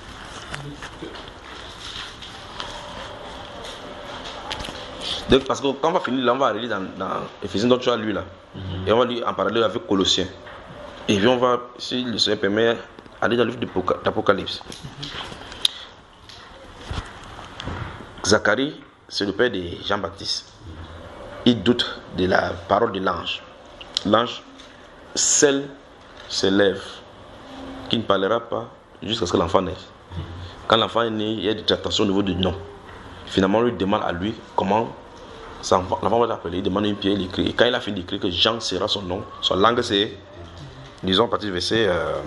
Donc, parce que quand on va finir là, on va aller dans Éphésiens dont tu as lu là. Et on va lire en parallèle avec Colossiens. Et puis on va, si le Seigneur permet, aller dans le livre d'Apocalypse. Zacharie, c'est le père de Jean-Baptiste. Il doute de la parole de l'ange. L'ange scelle ses lèvres, qui ne parlera pas jusqu'à ce que l'enfant naisse. Quand l'enfant est né, il y a des tractations au niveau du nom. Finalement, on lui demande à lui comment l'enfant va l'appeler. Il demande une pierre, il écrit. Et quand il a fini d'écrire que Jean sera son nom, son langue c'est, disons à partir du verset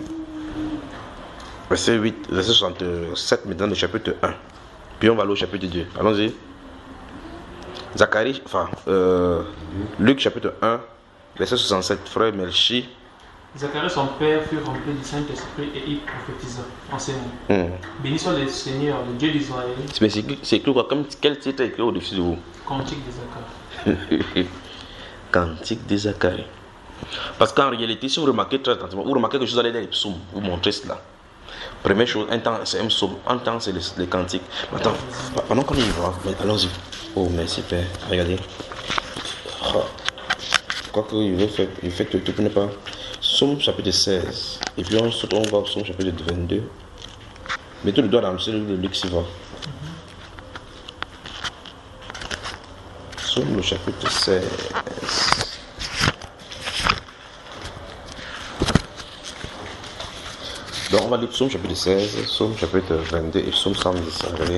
8, verset 67, maintenant le chapitre 1. Puis on va aller au chapitre 2. Allons-y. Zacharie, Luc chapitre 1, verset 67, frère Melchi. Zacharie, son père, fut rempli du Saint-Esprit et il prophétisa en ces mots. Béni soit le Seigneur, le Dieu d'Israël. C'est écrit quoi? Quel titre est écrit au-dessus de vous? Cantique de Zacharie. Cantique de Zacharie. Parce qu'en réalité, si vous remarquez très attentivement, vous remarquez que je vous allez dans les psaumes, vous montrez cela. Première chose, un temps c'est un psaume, un temps c'est les cantiques. Attends, pendant qu'on y va, allons-y. Oh, merci Père, regardez. Quoi qu'il fait tout pour ne pas. Psaume chapitre 16. Et puis on va au psaume chapitre 22. Mettez le doigt dans le livre de Luc, s'y va. Psaume le chapitre 16. Donc on va lire psaume chapitre 16, psaume chapitre 22 et psaume 110. Regardez.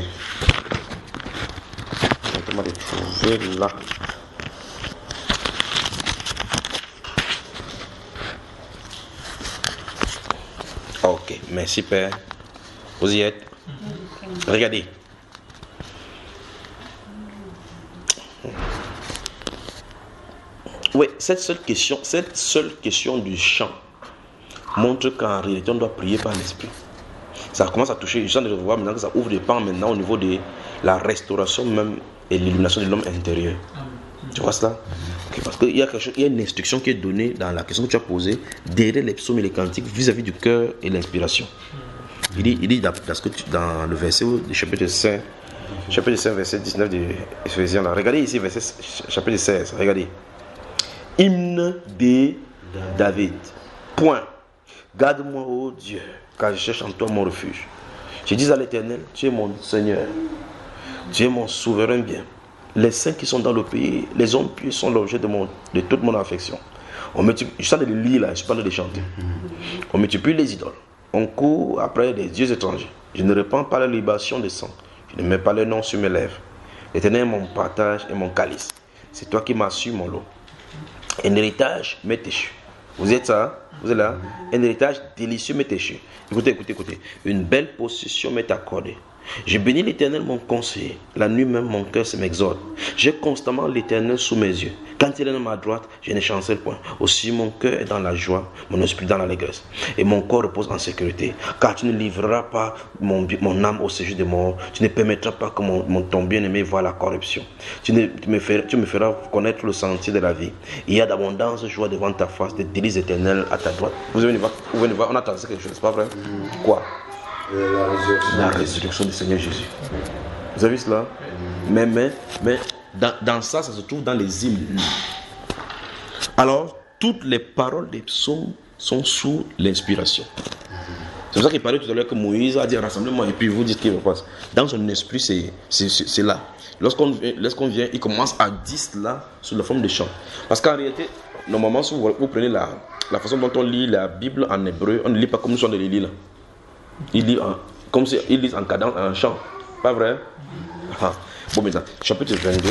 On va les trouver là. Ok, merci Père. Vous y êtes? Regardez. Oui, cette seule question du chant montre qu'en réalité on doit prier par l'esprit. Ça commence à toucher, je sens de voir maintenant que ça ouvre des pans maintenant au niveau de la restauration même et l'illumination de l'homme intérieur. Tu vois cela? Okay, parce qu'il y a une instruction qui est donnée dans la question que tu as posée derrière les psaumes et les cantiques vis-à-vis du cœur et l'inspiration. Il dit parce que dans le verset du chapitre 5, verset 19 de Éphésiens, regardez ici, chapitre 16, regardez. Hymne de David. Point. Garde-moi, ô Dieu, car je cherche en toi mon refuge. Je dis à l'Éternel, tu es mon Seigneur, tu es mon souverain bien. Les saints qui sont dans le pays, les hommes pieux sont l'objet de toute mon affection. Je suis en train de lire là, je suis pas en train de chanter. On multiplie les idoles. On court après des dieux étrangers. Je ne répands pas la libation de sang. Je ne mets pas le nom sur mes lèvres. L'Éternel est mon partage et mon calice. C'est toi qui m'assures mon lot. Un héritage m'est échu. Vous êtes ça? Vous êtes là? Un héritage délicieux m'est échu. Écoutez. Une belle possession m'est accordée. Je bénis l'Éternel mon conseiller. La nuit même mon cœur se m'exhorte. J'ai constamment l'Éternel sous mes yeux. Quand il est à ma droite, je ne chancelle point. Aussi mon cœur est dans la joie, mon esprit dans l'allégresse. Et mon corps repose en sécurité. Car tu ne livreras pas mon âme au séjour des morts. Tu ne permettras pas que ton bien-aimé voie la corruption. Tu me feras connaître le sentier de la vie. Il y a d'abondance de joie devant ta face, des délices éternels à ta droite. Vous venez voir, on attend quelque chose, c'est pas vrai? Quoi? La résurrection du Seigneur Jésus. Vous avez vu cela? Mais dans ça se trouve dans les hymnes. Alors, toutes les paroles des psaumes sont sous l'inspiration. C'est pour ça qu'il parlait tout à l'heure que Moïse a dit rassemblement et puis vous dites qu'il passe. Dans son esprit, c'est là. Lorsqu'on vient, il commence à dire cela sous la forme de chant. Parce qu'en réalité, normalement, si vous prenez la façon dont on lit la Bible en hébreu, on ne lit pas comme nous sommes de les lire là. Il lit comme si il lit en cadence, en chant. Pas vrai? Bon, maintenant, chapitre 22.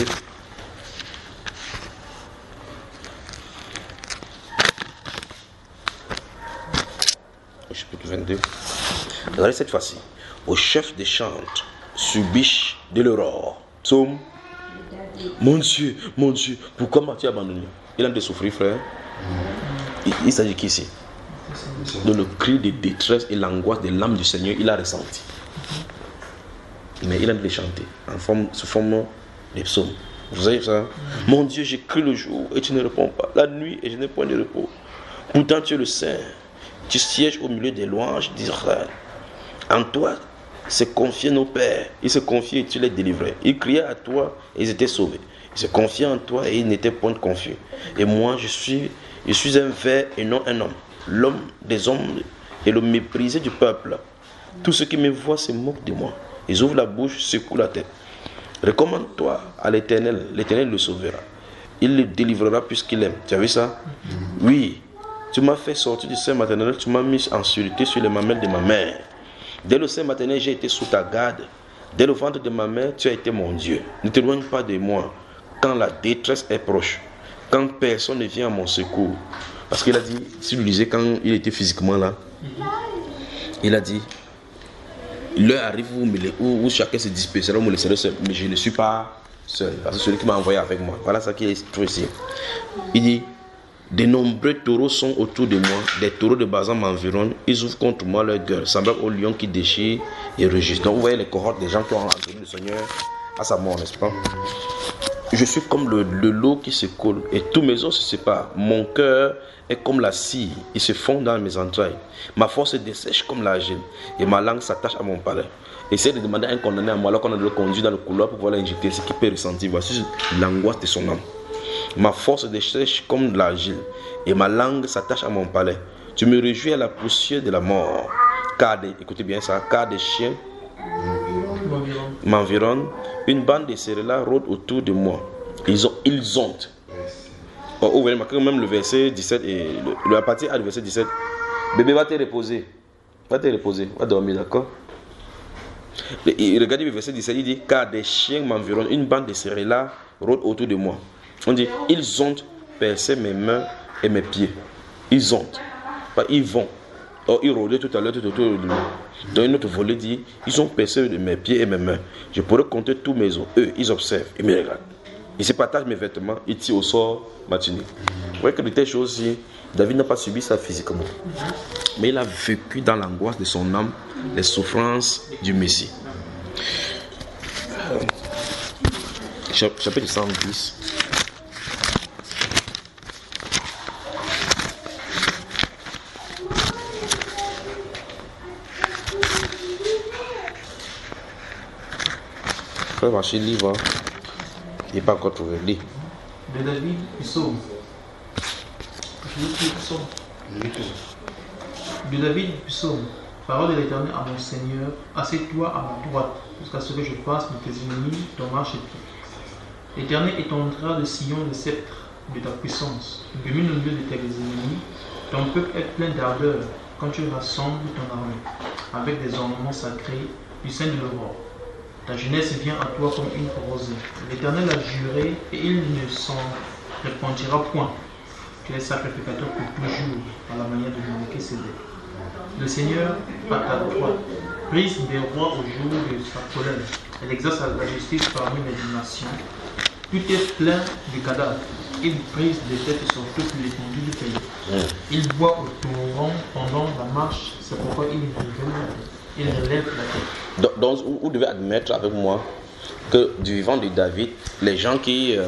Chapitre 22. Regardez cette fois-ci. Au chef des chantres, Subish de l'aurore. Psaume. Mon Dieu, pourquoi m'as-tu abandonné? Il a de souffrir, frère. Il s'agit qu'ici. Dans le cri de détresse et l'angoisse de l'âme du Seigneur, il a ressenti. Mais il aime les chanter sous forme de psaumes. Vous savez ça? Mon Dieu, j'écris le jour et tu ne réponds pas. La nuit et je n'ai point de repos. Pourtant tu es le Saint. Tu sièges au milieu des louanges d'Israël. En toi se confiaient nos pères. Ils se confiaient et tu les délivrais. Ils criaient à toi et ils étaient sauvés. Ils se confiaient en toi et ils n'étaient point confus. Et moi, je suis un ver et non un homme. L'homme des hommes et le méprisé du peuple. Tous ceux qui me voient se moquent de moi. Ils ouvrent la bouche, secouent la tête. Recommande-toi à l'Éternel. L'Éternel le sauvera. Il le délivrera puisqu'il aime. Tu as vu ça? Oui. Tu m'as fait sortir du sein maternel. Tu m'as mis en sûreté sur les mamelles de ma mère. Dès le sein maternel, j'ai été sous ta garde. Dès le ventre de ma mère, tu as été mon Dieu. Ne t'éloigne pas de moi quand la détresse est proche. Quand personne ne vient à mon secours. Parce qu'il a dit, si vous lisez quand il était physiquement là, il a dit, l'heure arrive où chacun se dispersera, vous me laisserez seul. Mais je ne suis pas seul. Parce que celui qui m'a envoyé avec moi. Voilà ce qu'il est trouvé ici. Il dit, de nombreux taureaux sont autour de moi. Des taureaux de Bazan m'environnent. Ils ouvrent contre moi leur gueule, semblable aux lions qui déchirent et rugissent. Donc vous voyez les cohortes des gens qui ont entendu le Seigneur à sa mort, n'est-ce pas? Je suis comme le lot qui se coule et tous mes os se séparent. Mon cœur est comme la scie, il se fond dans mes entrailles. Ma force se dessèche comme l'argile et ma langue s'attache à mon palais. Essayez de demander à un condamné à moi alors qu'on a le conduit dans le couloir pour pouvoir l'injecter, ce qu'il peut ressentir. Voici l'angoisse de son âme. Ma force se dessèche comme de l'argile et ma langue s'attache à mon palais. Tu me réjouis à la poussière de la mort. Écoutez bien ça, car des chiens m'environnent. Une bande de céréales rôde autour de moi. Ils ont. Vous voyez, même le verset 17 et la partie A du verset 17. Bébé, va te reposer. Va dormir, d'accord? Regardez le verset 17, il dit, car des chiens m'environnent, une bande de céréales rôde autour de moi. On dit, ils ont percé mes mains et mes pieds. Ils vont. Or, ils rôdaient tout à l'heure tout autour de nous. Dans une autre volet dit, ils ont percé mes pieds et mes mains. Je pourrais compter tous mes os. Eux, ils observent, ils me regardent. Ils se partagent mes vêtements, ils tirent au sort ma tunique. Vous voyez que de telles choses, David n'a pas subi ça physiquement. Mais il a vécu dans l'angoisse de son âme les souffrances du Messie. Chapitre 110. Frère Marché, livre. Il n'est pas encore trouvé. Lis. De David, psaume. De David, psaume. Parole de l'Éternel à mon Seigneur, assieds-toi à ma droite, jusqu'à ce que je fasse de tes ennemis ton marchepied. L'Éternel étendra de Sion le sceptre de ta puissance, domine au milieu de tes ennemis. Ton peuple est plein d'ardeur quand tu rassembles ton armée, avec des ornements sacrés du sein de l'aurore. Ta jeunesse vient à toi comme une rosée. L'Éternel a juré et il ne s'en repentira point. Tu es sacrificateur pour toujours, à la manière de Melchisédek. Le Seigneur, à ta droite, brise des rois au jour de sa colère. Elle exerce la justice parmi les nations. Tout est plein de cadavres. Il brise des têtes sur toute l'étendue du pays. Il boit au torrent pendant la marche. C'est pourquoi il relève la tête. Donc, vous devez admettre avec moi que du vivant de David, les gens qui...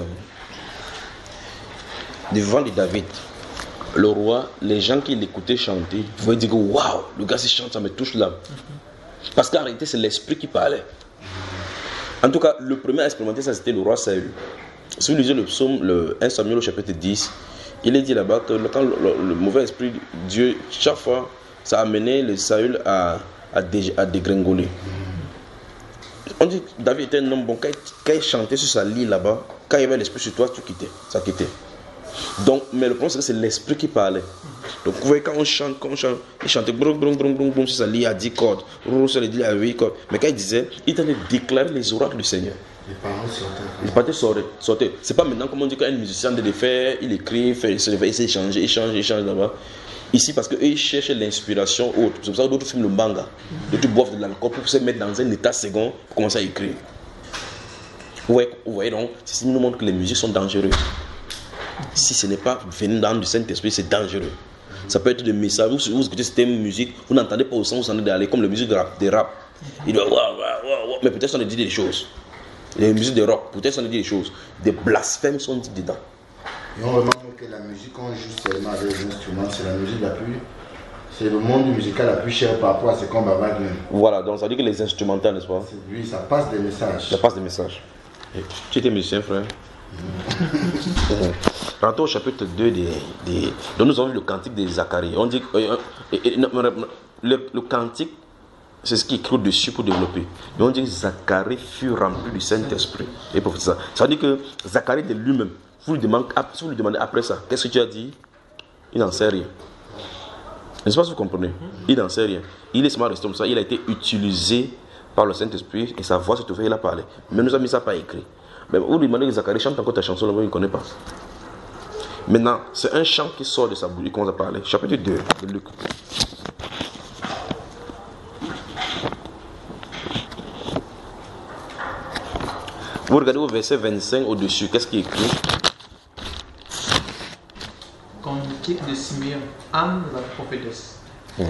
du vivant de David, le roi, les gens qui l'écoutaient chanter, vous pouvez dire que waouh, le gars s'il chante, ça me touche là. Parce qu'en réalité, c'est l'esprit qui parlait. En tout cas, le premier à expérimenter ça, c'était le roi Saül. Si vous lisez le psaume, le 1 Samuel au chapitre 10, il est dit là-bas que quand le mauvais esprit de Dieu, chaque fois, ça a amené le Saül à dégringoler. On dit que David était un homme bon. Quand il chantait sur sa lit là-bas, quand il y avait l'esprit sur toi, tu quittais. Ça quittait. Donc, mais le problème, c'est que c'est l'esprit qui parlait. Donc, vous voyez, quand on chante, il chantait brung, brung, brung, brung, brung, sur sa lit à 10 cordes, sur les lit à 8 cordes. Mais quand il disait, il tenait de déclarer les oracles du Seigneur. Les paroles sortaient. Les paroles sortaient. C'est pas maintenant comme on dit qu'un musicien de les faire, il écrit, il change là-bas. Ici, parce qu'eux, ils cherchent l'inspiration autre. C'est pour ça que d'autres filment le manga. D'autres boivent de l'alcool pour se mettre dans un état second pour commencer à écrire. Vous voyez donc, ceci nous montre que les musiques sont dangereuses. Si ce n'est pas venant du Saint-Esprit, c'est dangereux. Ça peut être des messages. Vous écoutez cette musique, vous n'entendez pas au son, vous en êtes allé comme la musique de rap. Il doit mais peut-être on dit des choses. Les musiques de rock, peut-être on dit des choses. Des blasphèmes sont dites dedans. Et on remarque que la musique qu'on joue seulement avec les instruments, c'est la musique la plus. C'est le monde musical la plus cher par rapport à ce qu'on va Wagner. Voilà, donc ça veut dire que les instrumentales, n'est-ce pas? Oui, ça passe des messages. Ça passe des messages. Tu étais musicien, frère? Rentrons au chapitre 2 donc nous avons vu le cantique de Zacharie. On dit le cantique, c'est ce qui est écrit dessus pour développer. Mais on dit que Zacharie fut rempli du Saint-Esprit et prophétisa. Ça veut dire que Zacharie de lui-même, si vous lui demandez après ça, qu'est-ce que tu as dit? Il n'en sait rien. N'est-ce pas si vous comprenez? Il n'en sait rien. Il est seulement resté comme ça. Il a été utilisé par le Saint-Esprit et sa voix s'est ouverte, il a parlé. Mais nous avons mis ça par écrit. Mais vous lui demandez que Zacharie chante encore ta chanson, là, il ne connaît pas. Maintenant, c'est un chant qui sort de sa bouche, il commence à parler. Chapitre 2 de Luc. Vous regardez au verset 25 au-dessus, qu'est-ce qui est écrit? Cantique de Simeon, Anne la prophétesse.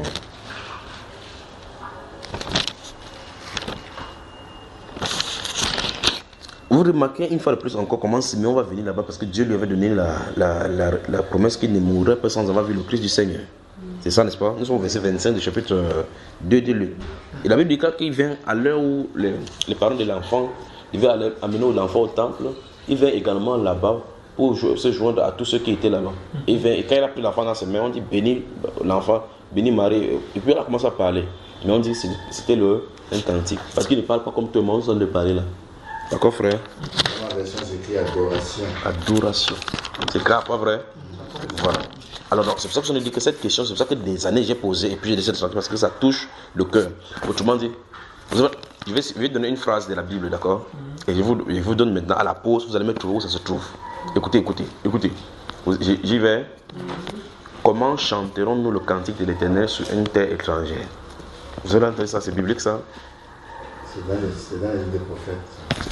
Vous remarquez une fois de plus encore comment Simeon va venir là-bas parce que Dieu lui avait donné la promesse qu'il ne mourrait pas sans avoir vu le Christ du Seigneur. C'est ça, n'est-ce pas? Nous sommes au verset 25 du chapitre 2 de Luc. Et la Bible déclare qu'il vient à l'heure où les parents de l'enfant devaient amener l'enfant au temple. Il vient également là-bas pour se joindre à tous ceux qui étaient là-bas. Et quand il a pris l'enfant dans ses mains, on dit bénis l'enfant, bénis Marie. Et puis il a commencé à parler. Mais on dit que c'était un cantique. Parce qu'il ne parle pas comme tout le monde sans de parler là. D'accord, frère? Dans la version, c'est écrit adoration. Adoration. C'est grave, pas vrai? Voilà. Alors, c'est pour ça que je me dis que cette question, c'est pour ça que des années j'ai posé et puis j'ai décidé de sortir parce que ça touche le cœur. Autrement dit, je vais donner une phrase de la Bible, d'accord? Et je vous donne maintenant à la pause, vous allez me trouver où ça se trouve. Écoutez. J'y vais. Comment chanterons-nous le cantique de l'Éternel sur une terre étrangère? Vous avez entendu ça? C'est biblique, ça? C'est dans les livres des prophètes.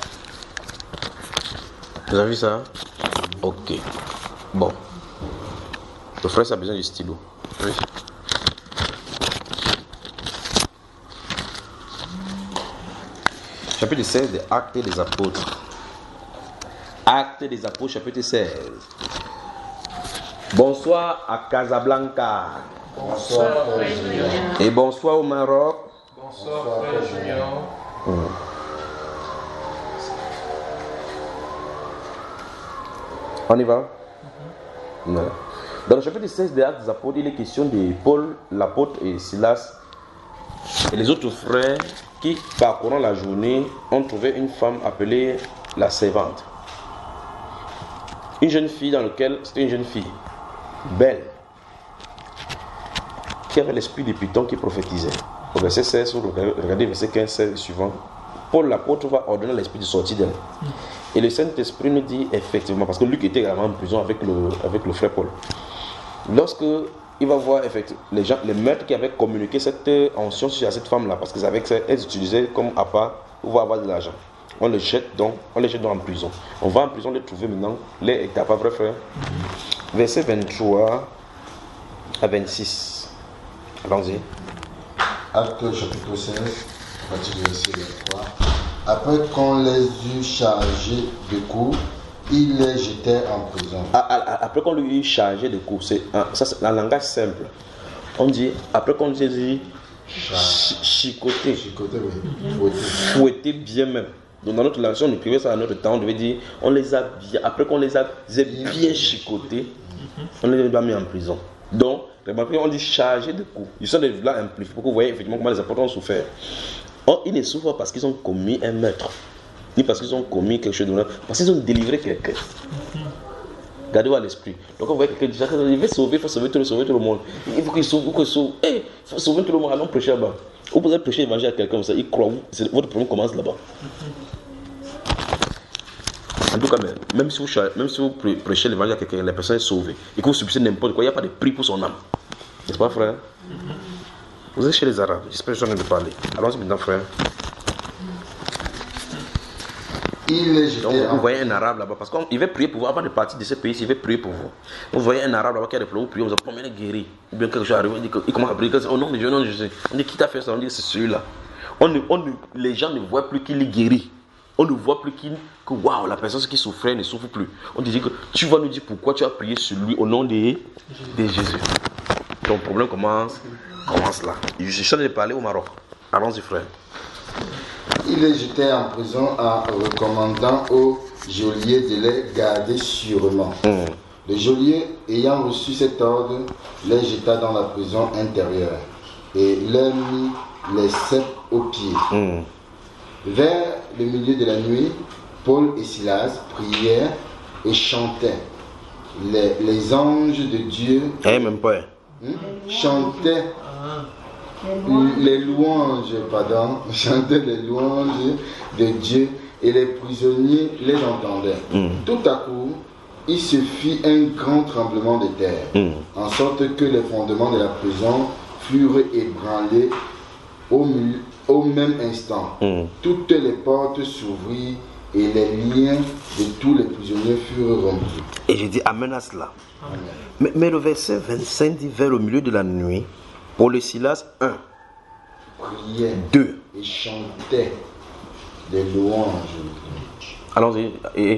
Vous avez vu ça? Ok. Bon. Le frère, ça a besoin du stylo. Oui. Chapitre 16 des Actes des Apôtres. Actes des Apôtres, chapitre 16. Bonsoir à Casablanca. Bonsoir, frère Junior. Et bonsoir au Maroc. Bonsoir, frère Junior. On y va? Voilà. Dans le chapitre 16 des Actes des Apôtres, il est question de Paul, l'apôtre et Silas Et les autres frères qui, parcourant la journée, ont trouvé une femme appelée la servante. Une jeune fille dans laquelle, c'était une jeune fille belle, qui avait l'esprit de Python qui prophétisait. Au verset 16, regardez verset 15, 16 suivant. Paul l'apôtre va ordonner l'esprit de sortir d'elle. Et le Saint-Esprit nous dit effectivement, parce que Luc était également en prison avec le frère Paul. Lorsque il va voir effectivement les maîtres qui avaient communiqué cette onction sur cette femme-là, parce qu'elles utilisaient comme appât pour avoir de l'argent. On les jette donc en prison. On va en prison les trouver maintenant. T'as pas vrai frère? Verset 23 à 26. Allons-y. Acte chapitre 16, à partir du verset 23. Après qu'on les eut chargés de coups, il les jetait en prison. Après qu'on lui eut chargé de coups, c'est un langage simple. On dit, après qu'on les eut chicotés, fouettés bien même. Donc dans notre langue, on écrivait ça à notre temps, on devait dire, après qu'on les a bien chicotés, on les a mis en prison. Donc, remarquez, on dit chargé de coups. Ils sont là impliqués pour que vous voyez effectivement comment les apôtres ont souffert. Or, ils ne souffrent pas parce qu'ils ont commis un meurtre, ni parce qu'ils ont commis quelque chose de mal, parce qu'ils ont délivré quelqu'un. Gardez-vous à l'esprit. Donc, on voit quelqu'un qui dit, il veut sauver, il faut sauver tout le monde. Il faut qu'il sauve, il faut sauver tout le monde, allons prêcher là-bas. Vous pouvez prêcher l'évangile à quelqu'un, il croit, votre problème commence là-bas. En tout cas, même si vous prêchez l'évangile à quelqu'un, la personne est sauvée. Et que vous subissez n'importe quoi, il n'y a pas de prix pour son âme. N'est-ce pas, frère? Vous êtes chez les Arabes, j'espère que je suis en train de parler. Allons-y maintenant, frère. Donc, vous voyez un arabe là-bas, parce qu'il va prier pour vous, avant de partir de ce pays, il va prier pour vous. Vous voyez un arabe là-bas qui a des problèmes, vous priez, vous avez combien de guéris, ou bien quelque chose arrive, il commence à prier, au nom de Dieu, non, je sais. On dit qui t'a fait ça, on dit c'est celui-là. Les gens ne voient plus qu'il est guéri. On ne voit plus que waouh, la personne qui souffrait ne souffre plus. On dit que tu vas nous dire pourquoi tu as prié sur lui au nom de Jésus. Ton problème commence là. Je suis en train de parler au Maroc. Allons-y, frère. Il les jetait en prison en recommandant au geôlier de les garder sûrement. Le geôlier, ayant reçu cet ordre, les jeta dans la prison intérieure et leur mit les ceps aux pieds. Vers le milieu de la nuit, Paul et Silas prièrent et chantaient. Les anges de Dieu chantaient les louanges de Dieu et les prisonniers les entendaient. Tout à coup, il se fit un grand tremblement de terre, en sorte que les fondements de la prison furent ébranlés au même instant. Toutes les portes s'ouvrirent et les liens de tous les prisonniers furent rompus. Et j'ai dit amen à cela. Mais le verset 25 dit vers le milieu de la nuit, Paul et Silas 1, priaient 2 et chantaient des louanges. Allons-y.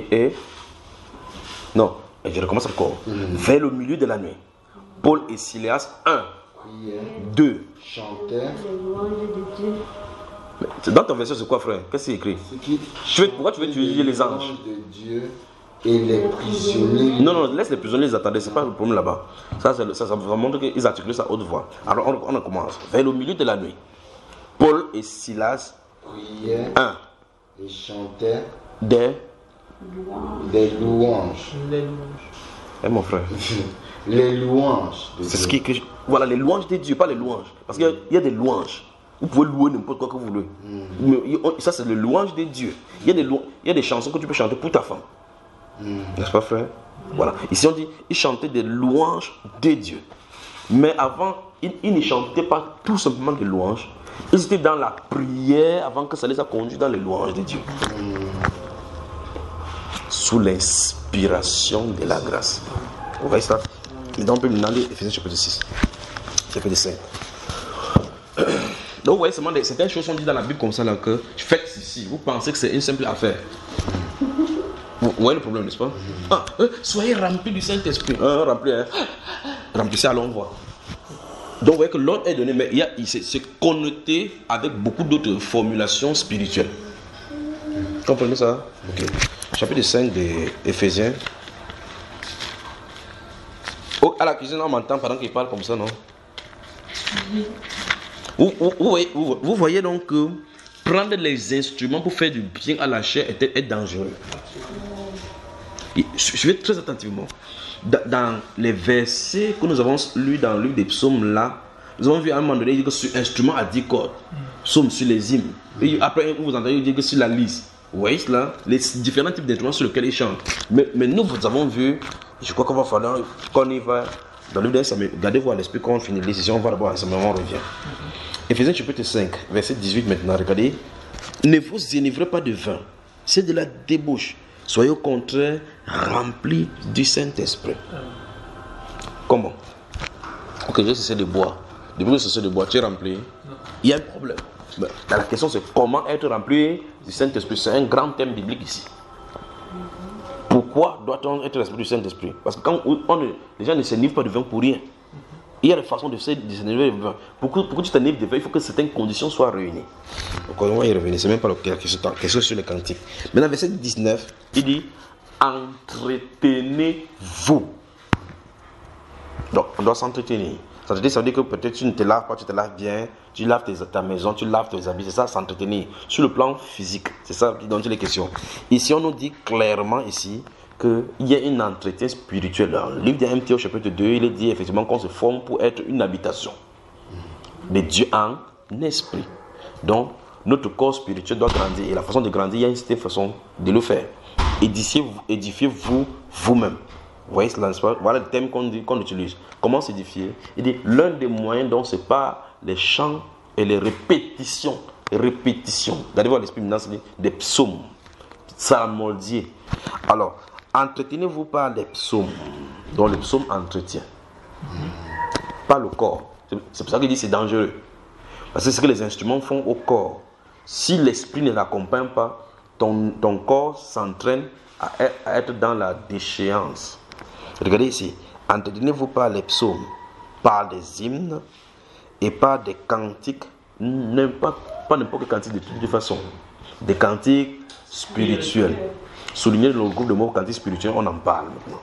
Non, je recommence encore. Vers le milieu de la nuit, Paul et Silas 1, Priaient, 2 chantaient. Les louanges de Dieu. Dans ton verset, c'est quoi, frère? Qu'est-ce qu'il écrit? Pourquoi tu veux utiliser les anges? De Dieu et les prisonniers. Non, laisse les prisonniers les attendre, c'est pas le problème là-bas. Ça montre qu'ils articulent ça à haute voix. Alors, on commence. Vers le milieu de la nuit, Paul et Silas Priaient 1 et chantaient des louanges. mon frère. Les louanges. C'est ce qui. Voilà, les louanges de Dieu, pas les louanges. Parce qu'il y a des louanges. Vous pouvez louer n'importe quoi que vous voulez. Mais ça, c'est les louanges de Dieu. Il y a des chansons que tu peux chanter pour ta femme. N'est-ce pas, frère? Voilà. Ici, on dit, ils chantaient des louanges de Dieu. Mais avant, ils ne chantaient pas tout simplement des louanges. Ils étaient dans la prière avant que ça les a conduits dans les louanges de Dieu. Sous l'inspiration de la grâce. Vous voyez ça? Maintenant, on peut maintenant lire Ephésiens chapitre 6. Chapitre 5. Donc, vous voyez, certaines choses sont dites dans la Bible comme ça, là, que faites ceci. Vous pensez que c'est une simple affaire. Vous voyez le problème, n'est-ce pas? Soyez remplis du Saint-Esprit. Remplissez, allons voir. Donc, vous voyez que l'ordre est donné, mais c'est connoté avec beaucoup d'autres formulations spirituelles. Comprenez ça? Ok. Chapitre 5 d'Éphésiens. À la cuisine, on m'entend pendant qu'il parle comme ça, non? Vous voyez donc que prendre les instruments pour faire du bien à la chair est dangereux. Suivez très attentivement. Dans les versets que nous avons lus dans le livre des psaumes là, nous avons vu à un moment donné il dit que sur instrument à 10 cordes, psaume sur les hymnes. Et après vous entendez dire que sur la liste. Vous voyez cela, les différents types d'instruments sur lesquels ils chantent. Mais nous vous avons vu, je crois qu'on va falloir qu'on y va dans le livre des Samuel. Gardez-vous à l'esprit quand on finit les sessions, on va d'abord à ce moment on revient. Éphésiens chapitre 5, verset 18 maintenant, regardez. Ne vous énivrez pas de vin, c'est de la débauche. Soyez au contraire remplis du Saint-Esprit. Comment? Ok, j'ai cessé de boire. Depuis que j'ai cessé de boire, tu es rempli. Il y a un problème. Mais la question c'est comment être rempli du Saint-Esprit. C'est un grand thème biblique ici. Pourquoi doit-on être rempli du Saint-Esprit? Parce que quand les gens ne s'énivrent pas de vin pour rien. Il y a des façons de s'énivrer de vin. Pour que tu t'enivres de vin, il faut que certaines conditions soient réunies. Donc on va y revenir. C'est même pas la question sur les cantiques. Maintenant, verset 19, il dit entretenez-vous. Donc on doit s'entretenir. Ça veut dire que peut-être tu ne te laves pas, tu te laves bien, tu laves ta maison, tu laves tes habits, c'est ça, s'entretenir. Sur le plan physique, c'est ça dont il est question. Ici, on nous dit clairement ici qu'il y a un entretien spirituel. Dans le livre de MT au chapitre 2, il est dit effectivement qu'on se forme pour être une habitation de Dieu en esprit. Donc, notre corps spirituel doit grandir. Et la façon de grandir, il y a une certaine façon de le faire. Édifiez-vous vous-même. Vous voyez cela, voilà le thème qu'on utilise. Comment s'édifier? Il dit l'un des moyens dont c'est pas les chants et les répétitions. Regardez-vous à l'esprit maintenant, c'est des psaumes, psalmodier. Alors, entretenez-vous par les psaumes, dont le psaume entretient. Pas le corps. C'est pour ça qu'il dit c'est dangereux. Parce que c'est ce que les instruments font au corps. Si l'esprit ne l'accompagne pas, ton corps s'entraîne à être dans la déchéance. Regardez ici, entretenez-vous par les psaumes, par des hymnes et par des cantiques, pas n'importe quel cantique de toute façon, des cantiques spirituels. Souligner le groupe de mots cantiques spirituels, on en parle maintenant.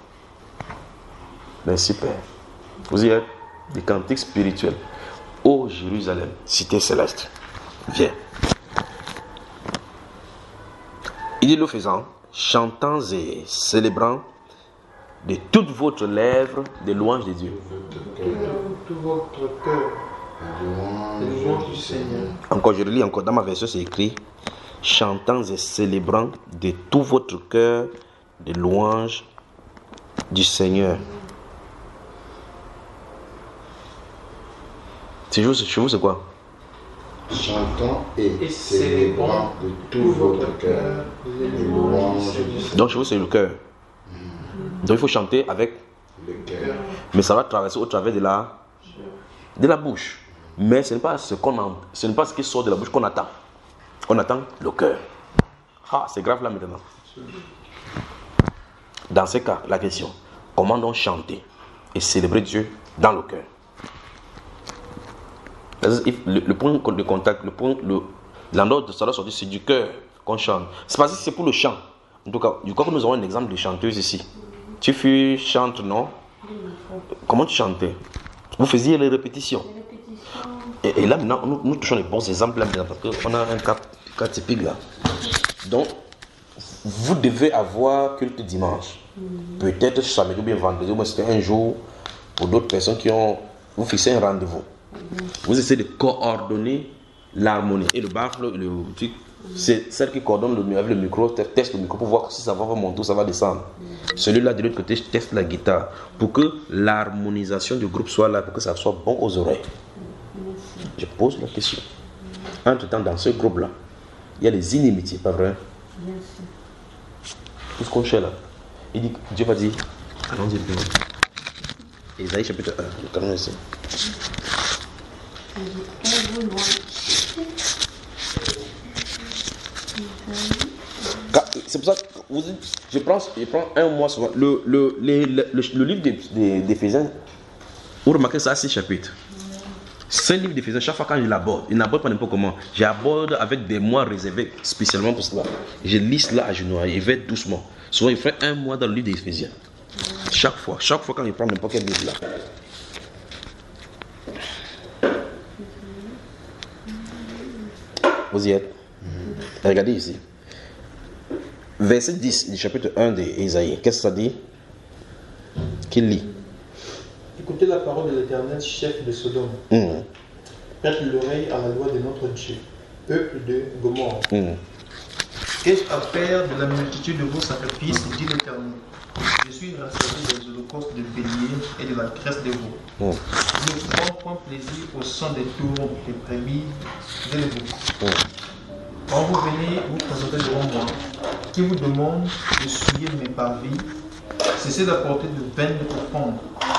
Merci Père. Vous y êtes, des cantiques spirituels. Ô Jérusalem, cité céleste, viens. Il dit le faisant, chantant et célébrant de toutes votre lèvres des louanges de Dieu. Tout votre cœur, les louanges du Seigneur. Encore, je relis encore, dans ma version c'est écrit, chantant et célébrant de tout votre cœur des louanges du Seigneur. Chez vous, c'est quoi? Chantons et célébrons de tout votre cœur les louanges du Seigneur. Donc chez vous c'est le cœur. Donc il faut chanter avec le cœur. Mais ça va traverser au travers de la bouche. Mais ce n'est pas ce qui sort de la bouche qu'on attend. On attend le cœur. Ah, c'est grave là maintenant. Dans ce cas, la question, comment donc chanter et célébrer Dieu dans le cœur? Le point de contact, l'endroit de ça doit sortir, c'est du cœur qu'on chante. C'est parce que c'est pour le chant. En tout cas, je crois que nous avons un exemple de chanteuse ici. Tu chantes, non? Comment tu chantais? Vous faisiez les répétitions. Et là, maintenant, nous touchons les bons exemples là, parce qu'on a un cas typique là. Donc, vous devez avoir culte dimanche. Peut-être samedi ou bien vendredi, ou c'était un jour pour d'autres personnes qui ont. Vous fixez un rendez-vous. Vous essayez de coordonner l'harmonie. Et le baffle, c'est celle qui coordonne avec le micro, teste le micro pour voir si ça va monter ou ça va descendre. Celui-là de l'autre côté, je teste la guitare pour que l'harmonisation du groupe soit là, pour que ça soit bon aux oreilles. Je pose la question. Entre-temps, dans ce groupe-là, il y a des inimitiés, pas vrai? Tout ce qu'on cherche là. Il dit, Dieu va dire, allons-y bien. Isaïe chapitre 1, le canon ici. C'est pour ça que je prends un mois souvent. Le livre d'Éphésiens, vous remarquez ça, 6 chapitres. C'est un livre d'Éphésiens, chaque fois quand je l'aborde, il n'aborde pas n'importe comment. J'aborde avec des mois réservés spécialement pour cela. Je lis cela à genoux, il va doucement. Souvent, il fait un mois dans le livre d'Éphésiens. Chaque fois quand il prend n'importe quel livre là. Vous y êtes? Regardez ici. Verset 10 du chapitre 1 d'Ésaïe. Qu'est-ce que ça dit? Qui lit? Écoutez la parole de l'Éternel, chef de Sodome. Prête l'oreille à la loi de notre Dieu, peuple de Gomorrhe. Qu'ai-je à faire de la multitude de vos sacrifices, dit l'Éternel? Je suis rassasié des holocaustes de béliers et de la graisse des veaux. Je ne prends point plaisir au sang des tours, des brebis et des veaux. Quand vous venez vous présenter devant moi, qui vous demande de souiller mes parvis, cessez d'apporter de vaines offrandes.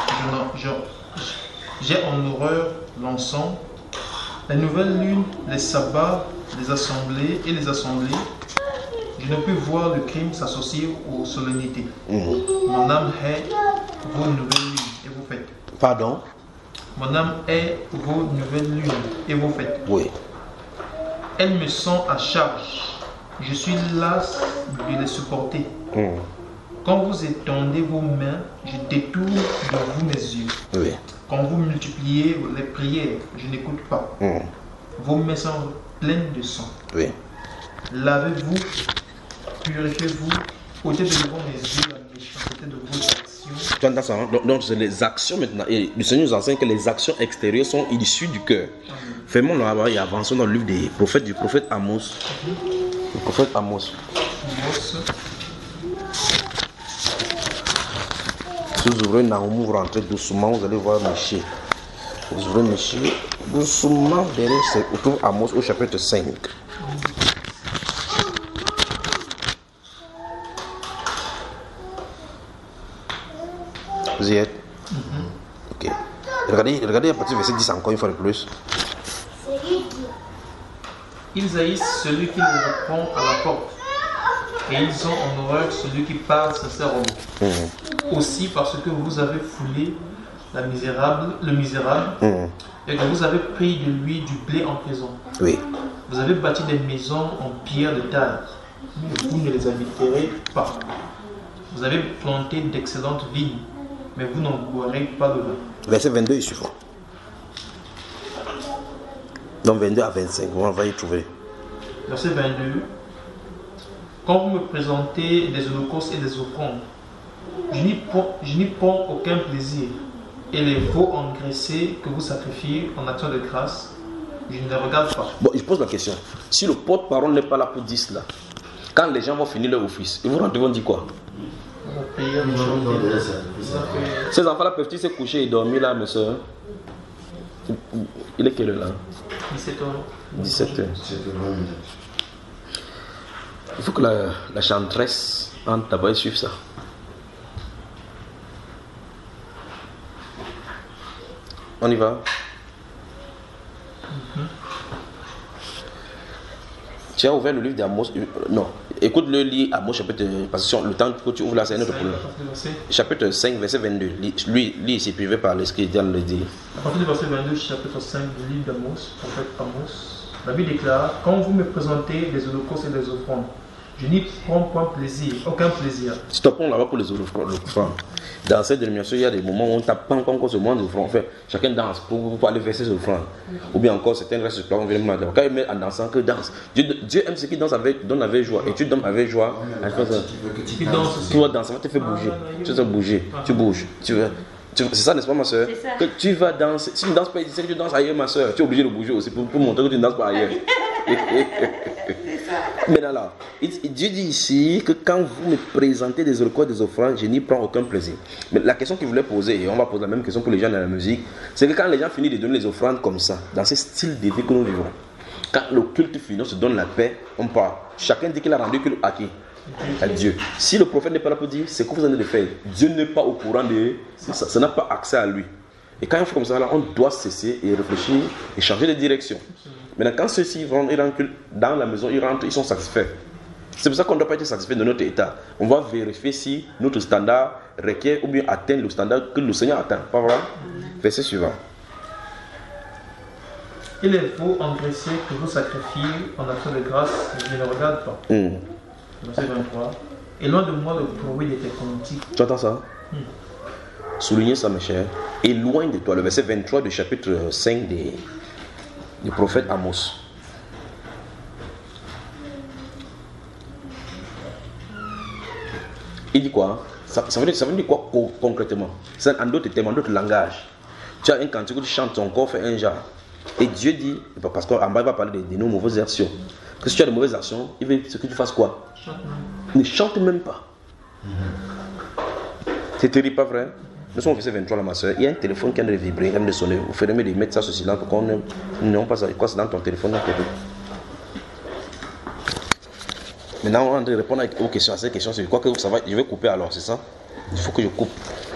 J'ai en horreur l'encens, la nouvelle lune, les sabbats, les assemblées et les assemblées. Je ne peux voir le crime s'associer aux solennités. Mon âme hait vos nouvelles lunes et vos fêtes. Pardon? Mon âme hait vos nouvelles lunes et vos fêtes. Oui. Elles me sont à charge. Je suis las de les supporter. Quand vous étendez vos mains, je détourne de vous mes yeux. Oui. Quand vous multipliez les prières, je n'écoute pas. Vos mains sont pleines de sang. Oui. Lavez-vous, purifiez-vous, ôtez de devant mes yeux la méchanceté de vos actions. Tu entends ça, hein? Donc c'est les actions maintenant. Et le Seigneur nous enseigne que les actions extérieures sont issues du cœur. Faisons là-bas et avançons dans le livre des prophètes, du prophète Amos. Le prophète Amos. Si vous ouvrez Naoum, vous rentrez doucement, vous allez voir Michée. Vous ouvrez Michée, doucement, derrière, c'est autour Amos au chapitre 5. Vous y êtes? Ok. Regardez à partir du verset 10 encore une fois de plus. Ils haïssent celui qui les reprend à la porte, et ils ont en horreur celui qui parle sincèrement. Aussi parce que vous avez foulé le misérable, et que vous avez pris de lui du blé en prison. Oui. Vous avez bâti des maisons en pierre de taille, mais vous ne les habiterez pas. Vous avez planté d'excellentes vignes, mais vous n'en boirez pas de vin. Verset 22 est suivant. Donc 22 à 25, on va y trouver. Verset 22. Quand vous me présentez des holocaustes et des offrandes, je n'y prends aucun plaisir. Et les veaux engraissés que vous sacrifiez en action de grâce, je ne les regarde pas. Bon, je pose la question. Si le porte-parole n'est pas là pour dire cela, quand les gens vont finir leur office, ils vont dire quoi? Ces enfants-là peuvent-ils se coucher et dormir là, mes soeurs? Il est quelle heure là? 17 heures. Il faut que la chanteresse entre d'abord et suive ça. On y va? Tu as ouvert le livre d'Amos? Non. Écoute-le, lis Amos chapitre. Parce que le temps que tu ouvres là, c'est un autre problème. Chapitre 5, verset 22. Lis ici, puis je vais parler ce qu'il vient de le dire. À partir du verset 22, chapitre 5 du livre d'Amos, prophète Amos, la Bible déclare: quand vous me présentez des holocaustes et des offrandes, je n'y prends pas plaisir, aucun plaisir. Stoppons là-bas pour les offrandes. Dans cette dénomination, il y a des moments où on ne tape pas encore ce moment d'offrande. Enfin, chacun danse pour aller verser ses offrandes. Ou bien encore, certains restent sur place, on vient demander. Quand ils mettent en dansant, que danse. Dieu aime ceux qui dansent donne avec joie. Et tu donnes avec joie. Tu danses aussi. Tu vas danser, ça te fait bouger. Tu vas bouger, tu bouges. C'est ça, n'est-ce pas, ma soeur? Que tu vas danser. Si tu ne danses pas ici, c'est que tu danses ailleurs, ma soeur. Tu es obligé de bouger aussi pour montrer que tu ne danses pas ailleurs. Maintenant là, Dieu dit ici que quand vous me présentez des holocaustes, des offrandes, je n'y prends aucun plaisir. Mais la question qu'il voulait poser, et on va poser la même question pour les gens dans la musique, c'est que quand les gens finissent de donner les offrandes comme ça, dans ce style de vie que nous vivons, quand le culte finit, on se donne la paix, on part. Chacun dit qu'il a rendu culte à qui? À Dieu. Si le prophète n'est pas là pour dire c'est que vous allez le faire, Dieu n'est pas au courant de ça, ça n'a pas accès à lui. Et quand il fait comme ça, là, on doit cesser et réfléchir et changer de direction. Maintenant, quand ceux-ci vont dans la maison, ils rentrent, ils sont satisfaits. C'est pour ça qu'on ne doit pas être satisfait de notre état. On va vérifier si notre standard requiert ou bien atteint le standard que le Seigneur atteint. Pas vrai? Verset suivant. Et les veaux engraissés que vous sacrifiez en action de grâce, je ne les regarde pas. Verset 23. Et loin de moi le bruit de tes cantiques. Tu entends ça? Soulignez ça, mes chers. Et loin de toi, le verset 23 du chapitre 5 du prophète Amos. Il dit quoi? Ça veut dire quoi concrètement? C'est en d'autres termes, en d'autres langages. Tu as un cantique où tu chantes, ton corps fait un genre. Et Dieu dit, parce qu'en bas il va parler de nos mauvaises actions. Que si tu as de mauvaises actions, il veut que tu fasses quoi? Ne chante même pas. C'est terrible, pas vrai? Nous sommes au verset 23 là, ma soeur. Il y a un téléphone qui vient de vibrer, qui vient de sonner. Vous ferez mieux de mettre ça sur silence pour qu'on ne passe quoi c'est dans ton téléphone. Maintenant, on va répondre aux questions, à ces questions. C'est quoi que ça va? Je vais couper alors, c'est ça? Il faut que je coupe.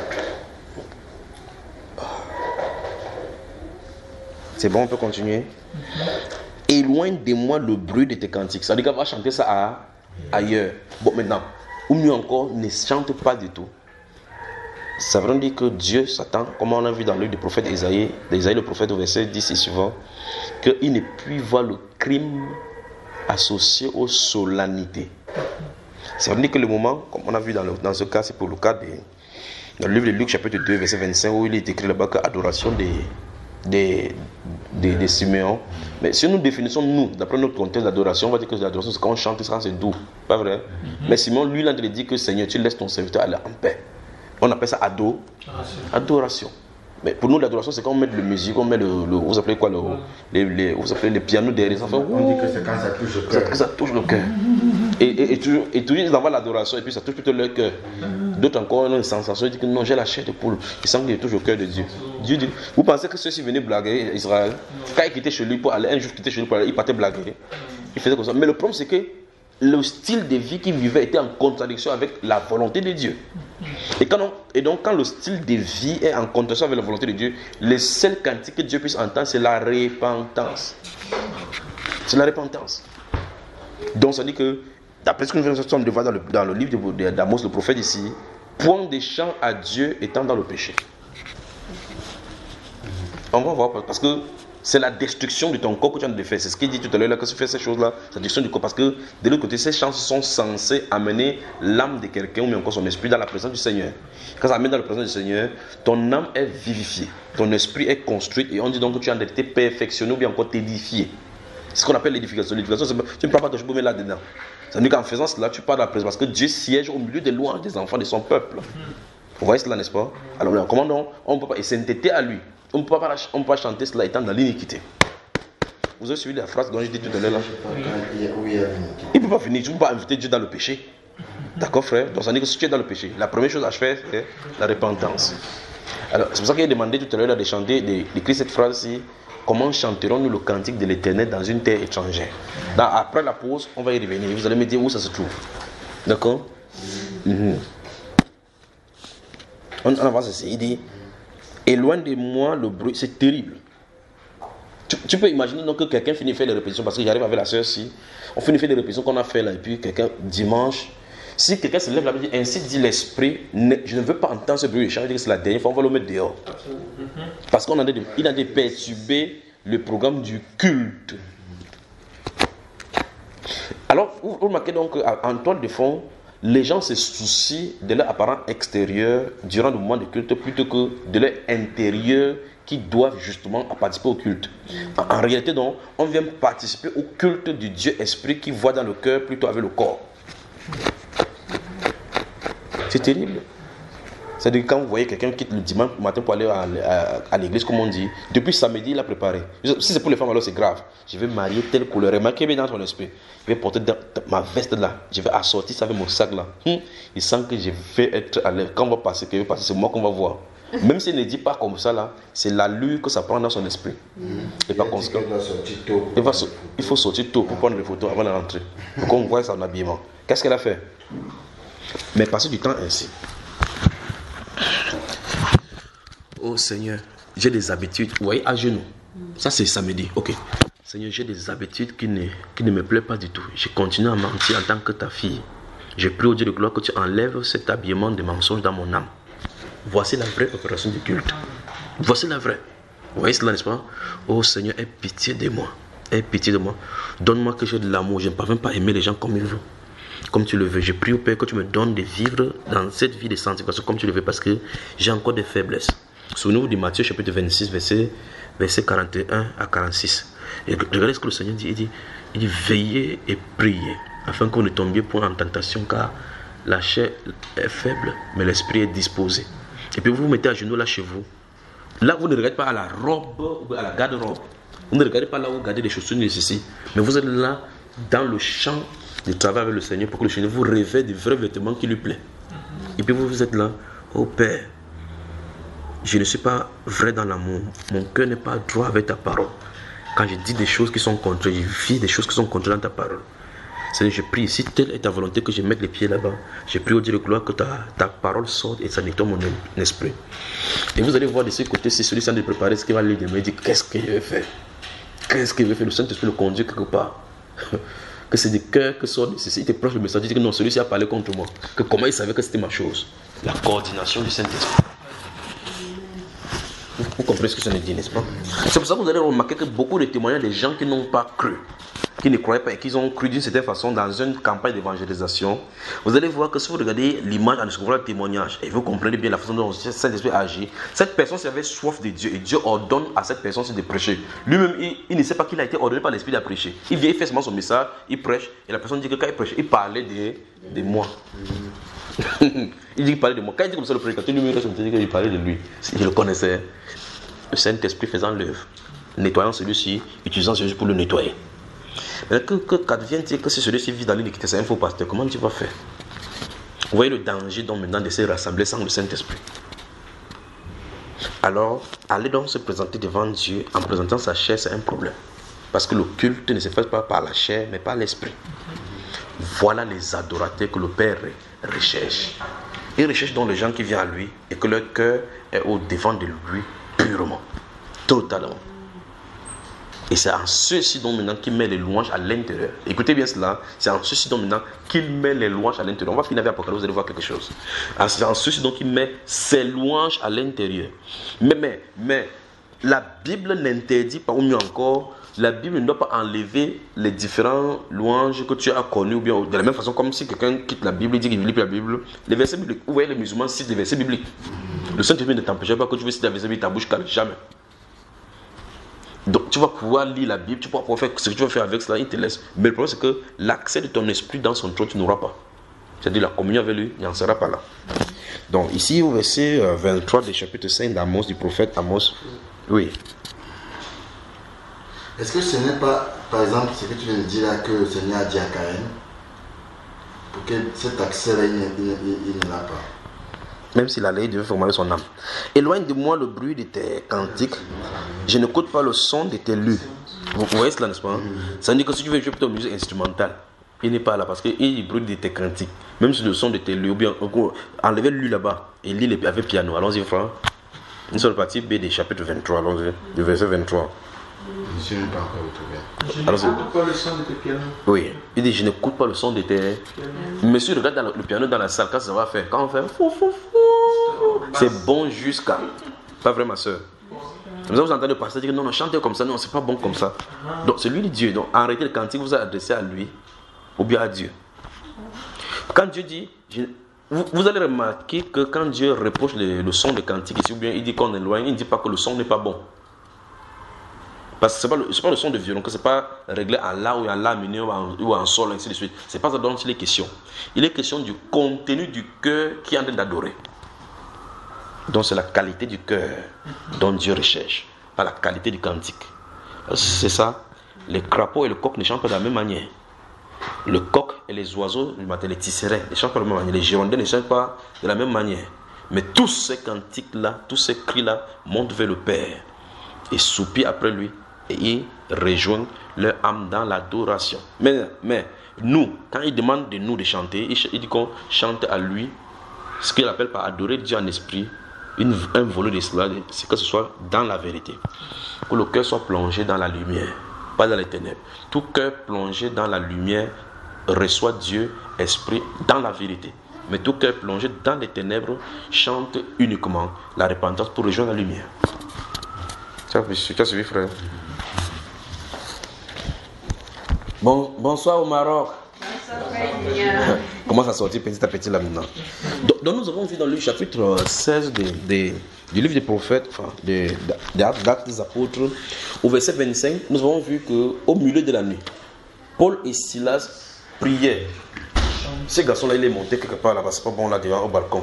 C'est bon, on peut continuer. Éloigne de moi le bruit de tes cantiques. Ça veut dire qu'on va chanter ça ailleurs. Bon, maintenant, ou mieux encore, ne chante pas du tout. Ça veut dire que Dieu s'attend, comme on a vu dans le livre du prophète Isaïe le prophète au verset 10 et suivant, qu'il ne puisse voir le crime associé aux solennités. Ça veut dire que le moment, comme on a vu dans ce cas, c'est pour le cas dans le livre de Luc chapitre 2 verset 25 où il est écrit là-bas que adoration des Siméon. Mais si nous définissons nous, d'après notre contexte d'adoration, on va dire que l'adoration c'est quand on chante, c'est doux, pas vrai? Mais Siméon, lui, il a dit que Seigneur, tu laisses ton serviteur aller en paix. On appelle ça adoration. Mais pour nous, l'adoration, c'est quand on met de la musique, on met vous appelez quoi, vous appelez les pianos derrière. Enfin, on dit que c'est quand ça touche le cœur. Ça touche le cœur. Et toujours, ils envoient l'adoration et puis ça touche plutôt leur cœur. D'autres encore ont une sensation, ils disent que non, j'ai la chair de poule. Ils sentent qu'il touche au cœur de Dieu. Dieu dit, vous pensez que ceux-ci venaient blaguer Israël? Quand ils quittaient chez lui pour aller, un jour quittaient chez lui pour aller, ils partaient blaguer. Ils faisaient comme ça. Mais le problème, c'est que le style de vie qu'ils vivaient était en contradiction avec la volonté de Dieu. Et donc, quand le style de vie est en contradiction avec la volonté de Dieu, le seul cantique que Dieu puisse entendre, c'est la repentance. C'est la repentance. Donc, ça dit que, d'après ce que nous venons de voir dans le livre d'Amos, le prophète ici, point des chants à Dieu étant dans le péché. On va voir, parce que c'est la destruction de ton corps que tu as de faire. C'est ce qu'il dit tout à l'heure, là, que tu fais ces choses-là, c'est la destruction du corps. Parce que de l'autre côté, ces chants sont censés amener l'âme de quelqu'un ou même encore son esprit dans la présence du Seigneur. Quand ça amène dans la présence du Seigneur, ton âme est vivifiée, ton esprit est construit et on dit donc que tu as été perfectionné ou bien encore édifié. C'est ce qu'on appelle l'édification. L'édification, tu ne prends pas que je peux mettre là-dedans. Ça veut dire qu'en faisant cela, tu pars de la présence parce que Dieu siège au milieu des louanges des enfants de son peuple. Vous voyez cela, n'est-ce pas? Alors, comment non? On ne peut pas, et sainteté à lui. On ne peut pas chanter cela étant dans l'iniquité. Vous avez suivi la phrase dont je dis tout à l'heure là? Il ne peut pas finir, tu ne peux pas inviter Dieu dans le péché. D'accord, frère? Donc ça veut dire que si tu es dans le péché, la première chose à faire, c'est la repentance. Alors, c'est pour ça qu'il a demandé tout à l'heure de chanter, d'écrire cette phrase-ci. Comment chanterons-nous le cantique de l'Éternel dans une terre étrangère? Après la pause, on va y revenir. Vous allez me dire où ça se trouve. D'accord? On avance ici. Il dit, éloigne de moi le bruit. C'est terrible. Tu peux imaginer donc que quelqu'un finit de faire les répétitions, parce que j'arrive avec la soeur ici. On finit de faire les répétitions qu'on a fait là, et puis quelqu'un, dimanche, si quelqu'un se lève là et dit, ainsi dit l'esprit, je ne veux pas entendre ce bruit. Je veux dire que c'est la dernière fois, on va le mettre dehors. Parce qu'il a dû perturber le programme du culte. Alors, vous remarquez donc qu'en toile de fond, les gens se soucient de leur apparent extérieur durant le moment de culte plutôt que de leur intérieur qui doivent justement participer au culte. En réalité, donc, on vient participer au culte du Dieu Esprit qui voit dans le cœur plutôt avec le corps. C'est terrible. C'est-à-dire que quand vous voyez quelqu'un qui quitte le dimanche matin pour aller à l'église, comme on dit, depuis samedi, il a préparé. Si c'est pour les femmes, alors c'est grave. Je vais marier telle couleur. Remarquez bien dans ton esprit. Je vais porter ma veste là. Je vais assortir ça avec mon sac là. Il sent que je vais être à l'aise. Quand on va passer, c'est moi qu'on va voir. Même s'il ne dit pas comme ça là, c'est l'allure que ça prend dans son esprit. Et par conséquent, il faut sortir tôt pour prendre les photos avant de rentrer. Pour qu'on voit son habillement. Qu'est-ce qu'elle a fait? Mais passer du temps ainsi. Oh Seigneur, j'ai des habitudes. Vous voyez, à genoux. Ça c'est samedi. Ok. Seigneur, j'ai des habitudes qui ne me plaisent pas du tout. Je continue à mentir en tant que ta fille. Je prie au Dieu de gloire que tu enlèves cet habillement de mensonge dans mon âme. Voici la vraie opération du culte. Voici la vraie. Vous voyez cela, n'est-ce pas? Oh Seigneur, aie pitié de moi. Aie pitié de moi. Donne-moi que j'ai de l'amour. Je ne parviens pas à aimer les gens comme il veut. Comme tu le veux. Je prie au Père que tu me donnes de vivre dans cette vie de sanctification comme tu le veux, parce que j'ai encore des faiblesses. Souvenez-vous de Matthieu chapitre 26, verset 41 à 46. Et regardez ce que le Seigneur dit. Il dit veillez et priez afin que vous ne tombiez point en tentation, car la chair est faible, mais l'esprit est disposé. Et puis vous vous mettez à genoux là chez vous. Là, vous ne regardez pas à la robe ou à la garde-robe. Vous ne regardez pas là où vous gardez les chaussures ni ceci. Mais vous êtes là dans le champ de travail avec le Seigneur pour que le Seigneur vous révèle des vrais vêtements qui lui plaisent. Et puis vous êtes là, oh Père, je ne suis pas vrai dans l'amour. Mon cœur n'est pas droit avec ta parole. Quand je dis des choses qui sont contraires, je vis des choses qui sont contraires dans ta parole. Seigneur, je prie, si telle est ta volonté que je mette les pieds là-bas, je prie au Dieu de gloire que ta parole sorte et ça nettoie mon esprit. Et vous allez voir de ce côté, si celui-ci de préparer ce qu'il va aller demain, il dit, qu'est-ce que je vais faire? Qu'est-ce qu'il veut faire? Le Saint-Esprit le conduit quelque part. Que c'est des cœurs que sort de ceci. Il te proche le message, il dit que non, celui-ci a parlé contre moi. Que comment il savait que c'était ma chose? La coordination du Saint-Esprit. Vous comprenez ce que ça veut dire, n'est-ce pas? C'est pour ça que vous allez remarquer que beaucoup de témoignages des gens qui n'ont pas cru, qui ne croyaient pas et qui ont cru d'une certaine façon dans une campagne d'évangélisation, vous allez voir que si vous regardez l'image en découvrant le témoignage et vous comprenez bien la façon dont le Saint-Esprit agit, cette personne avait soif de Dieu et Dieu ordonne à cette personne de prêcher. Lui-même, il ne sait pas qu'il a été ordonné par l'Esprit de prêcher. Il vient, il fait seulement son message, il prêche et la personne dit que quand il prêche, il parlait de moi. Il dit qu'il parlait de moi. Quand il dit comme ça, le prédicateur lui-même dit qu'il parlait de lui. Je le connaissais. Le Saint-Esprit faisant l'œuvre, nettoyant celui-ci, utilisant celui-ci pour le nettoyer. Mais qu'advient-il que si celui-ci vit dans l'iniquité, c'est un faux pasteur, comment tu vas faire? Vous voyez le danger donc maintenant de se rassembler sans le Saint-Esprit. Alors, aller donc se présenter devant Dieu en présentant sa chair, c'est un problème. Parce que le culte ne se fait pas par la chair, mais par l'Esprit. Voilà les adorateurs que le Père recherche. Il recherche donc les gens qui viennent à lui et que leur cœur est au devant de lui purement, totalement. Et c'est en ceci donc maintenant qu'il met les louanges à l'intérieur. Écoutez bien cela, c'est en ceci donc maintenant qu'il met les louanges à l'intérieur. On va finir avec Apocalypse, vous allez voir quelque chose. C'est en ceci donc qu'il met ses louanges à l'intérieur. Mais la Bible n'interdit pas, ou mieux encore, la Bible ne doit pas enlever les différents louanges que tu as connus, ou bien de la même façon comme si quelqu'un quitte la Bible et dit qu'il lit plus la Bible. Les versets bibliques, vous voyez les musulmans citent les versets bibliques. Le Saint-Esprit ne t'empêche pas que tu veux citer les versets bibliques, ta bouche calme, jamais. Donc tu vas pouvoir lire la Bible, tu vas pouvoir faire ce que tu veux faire avec cela, il te laisse. Mais le problème c'est que l'accès de ton esprit dans son trône, tu n'auras pas. C'est-à-dire la communion avec lui, il n'en sera pas là. Donc ici au verset 23 du chapitre 5 d'Amos, du prophète Amos, oui. Est-ce que ce n'est pas, par exemple, ce que tu viens de dire là, que le Seigneur a dit à Caïn, pour que cet accès-là, il ne l'a pas? Même s'il allait, il devait former son âme. Éloigne de moi le bruit de tes cantiques. Je n'écoute pas le son de tes luttes. Vous voyez cela, n'est-ce pas? Ça veut dire que si tu veux jouer plutôt musique instrumentale, il n'est pas là parce qu'il brûle de tes cantiques. Même si le son de tes luttes, ou bien enlevez lui là-bas et lis avec piano. Allons-y, frère. Nous sommes partis B des chapitre 23, allons-y, du verset 23. Je ne suis pas encore retrouvé. Je n'écoute pas le son de tes pianos. Oui, il dit je n'écoute pas le son de tes... Monsieur regarde le piano dans la salle, quand ça va faire, quand on fait fou, fou, fou, c'est bon jusqu'à... Pas vrai ma soeur? Vous entendez le pasteur dire non, non, chantez comme ça, non, c'est pas bon comme ça. Donc c'est lui le Dieu, donc arrêtez le cantique, vous adressez à lui, ou bien à Dieu. Quand Dieu dit... Vous allez remarquer que quand Dieu reproche le son de cantique ici, ou bien il dit qu'on est loin, il ne dit pas que le son n'est pas bon. Parce que ce n'est pas le son de violon, que ce n'est pas réglé en la ou en la mineur ou en sol, ainsi de suite. Ce n'est pas ça dont il est question. Il est question du contenu du cœur qui est en train d'adorer. Donc c'est la qualité du cœur dont Dieu recherche, pas la qualité du cantique. C'est ça. Les crapauds et le coq ne chantent pas de la même manière. Le coq et les oiseaux du matin, les tisserais, ne chantent pas de la même manière. Les girondins ne chantent pas de la même manière. Mais tous ces cantiques-là, tous ces cris-là montent vers le Père et soupirent après lui. Et ils rejoignent leur âme dans l'adoration. Mais nous, quand il demande de nous de chanter, il dit qu'on chante à lui, ce qu'il appelle par adorer Dieu en esprit, un volet de cela, c'est que ce soit dans la vérité. Que le cœur soit plongé dans la lumière, pas dans les ténèbres. Tout cœur plongé dans la lumière reçoit Dieu, esprit, dans la vérité. Mais tout cœur plongé dans les ténèbres chante uniquement la repentance pour rejoindre la lumière. Tu as suivi, frère? Bonsoir au Maroc. Comment ça sortit petit à petit là maintenant? Donc nous avons vu dans le chapitre 16 du livre des prophètes, enfin, des actes des apôtres, au verset 25, nous avons vu qu'au milieu de la nuit, Paul et Silas priaient Ce garçon-là, il est monté quelque part là-bas, c'est pas bon là devant au balcon.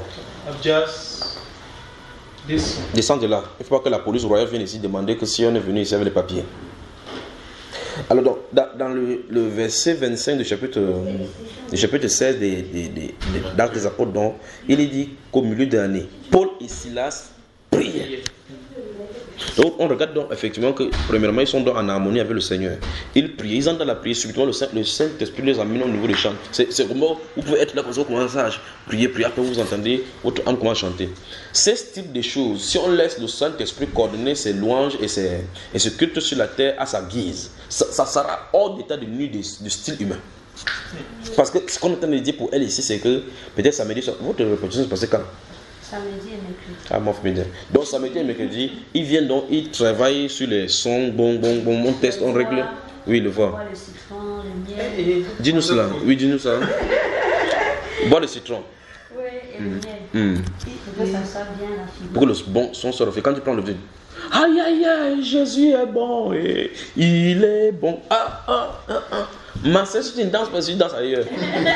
Descends de là. Il ne faut pas que la police royale vienne ici demander que si on est venu ici avec les papiers. Alors donc, dans le verset 25 du chapitre 16 d'Actes des Apôtres, donc, il est dit qu'au milieu de l'année, Paul et Silas priaient. Donc on regarde donc effectivement que premièrement ils sont donc en harmonie avec le Seigneur. Ils prient, ils entrent dans la prière, subitement le Saint-Esprit les amène au niveau des chants. C'est vraiment, vous pouvez être là comme ça, vous commencez à prier, après vous entendez votre âme commence à chanter. C'est ce type de choses, si on laisse le Saint-Esprit coordonner ses louanges et ce culte sur la terre à sa guise, ça sera hors d'état de nuit du style humain. Parce que ce qu'on est en train de dire pour elle ici, c'est que peut-être samedi, votre reproduction se passait quand? Samedi et mercredi. Ah, mon frère. Donc samedi et mercredi, ils viennent donc, ils travaillent sur les sons, on teste, on règle. Oui, le voit. Le citron, le miel. Dis-nous cela. Oui, dis-nous ça. Bois le citron. Oui, et le miel. Pour que ça soit bien la figure. Pour que le bon son se refait. Quand tu prends le vin. Aïe, aïe, aïe, Jésus est bon. Et il est bon. Ma soeur, si tu danses pas, tu danses ailleurs.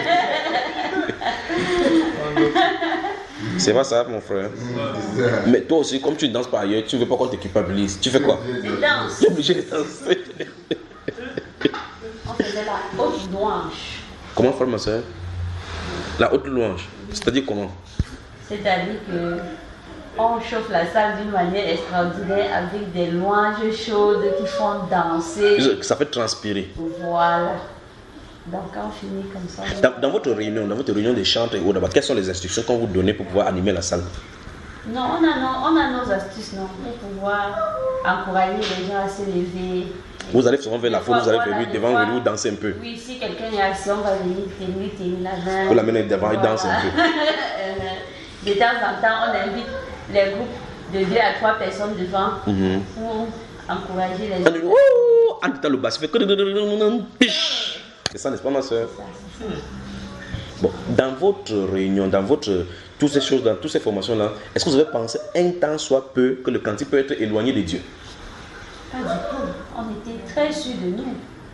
C'est pas ça, mon frère. Mais toi aussi, comme tu ne danses pas ailleurs, tu ne veux pas qu'on te culpabilise. Tu fais quoi? Tu danses. Tu es obligé de danser. On faisait la haute louange. Comment faire, ma soeur? La haute louange. C'est-à-dire comment? C'est-à-dire que on chauffe la salle d'une manière extraordinaire avec des louanges chaudes qui font danser. Ça fait transpirer. Voilà. Donc quand on finit comme ça. Dans votre réunion des chantres et autres, quelles sont les instructions qu'on vous donnez pour pouvoir animer la salle? Non, on a nos astuces non, pour pouvoir encourager les gens à se lever. Vous allez souvent vers la foule, vous allez venir vous danser un peu. Oui, si quelqu'un est assis, on va venir tenir la main. Vous l'amenez devant, il danse un peu. De temps en temps, on invite les groupes de 2 à 3 personnes devant pour encourager les gens. En tout cas, le basse fait que... C'est ça, n'est-ce pas, ma soeur? Bon, dans votre réunion, toutes ces choses, dans toutes ces formations-là, est-ce que vous avez pensé un temps soit peu que le cantique peut être éloigné de Dieu? Pas du tout. On était très sûrs de nous.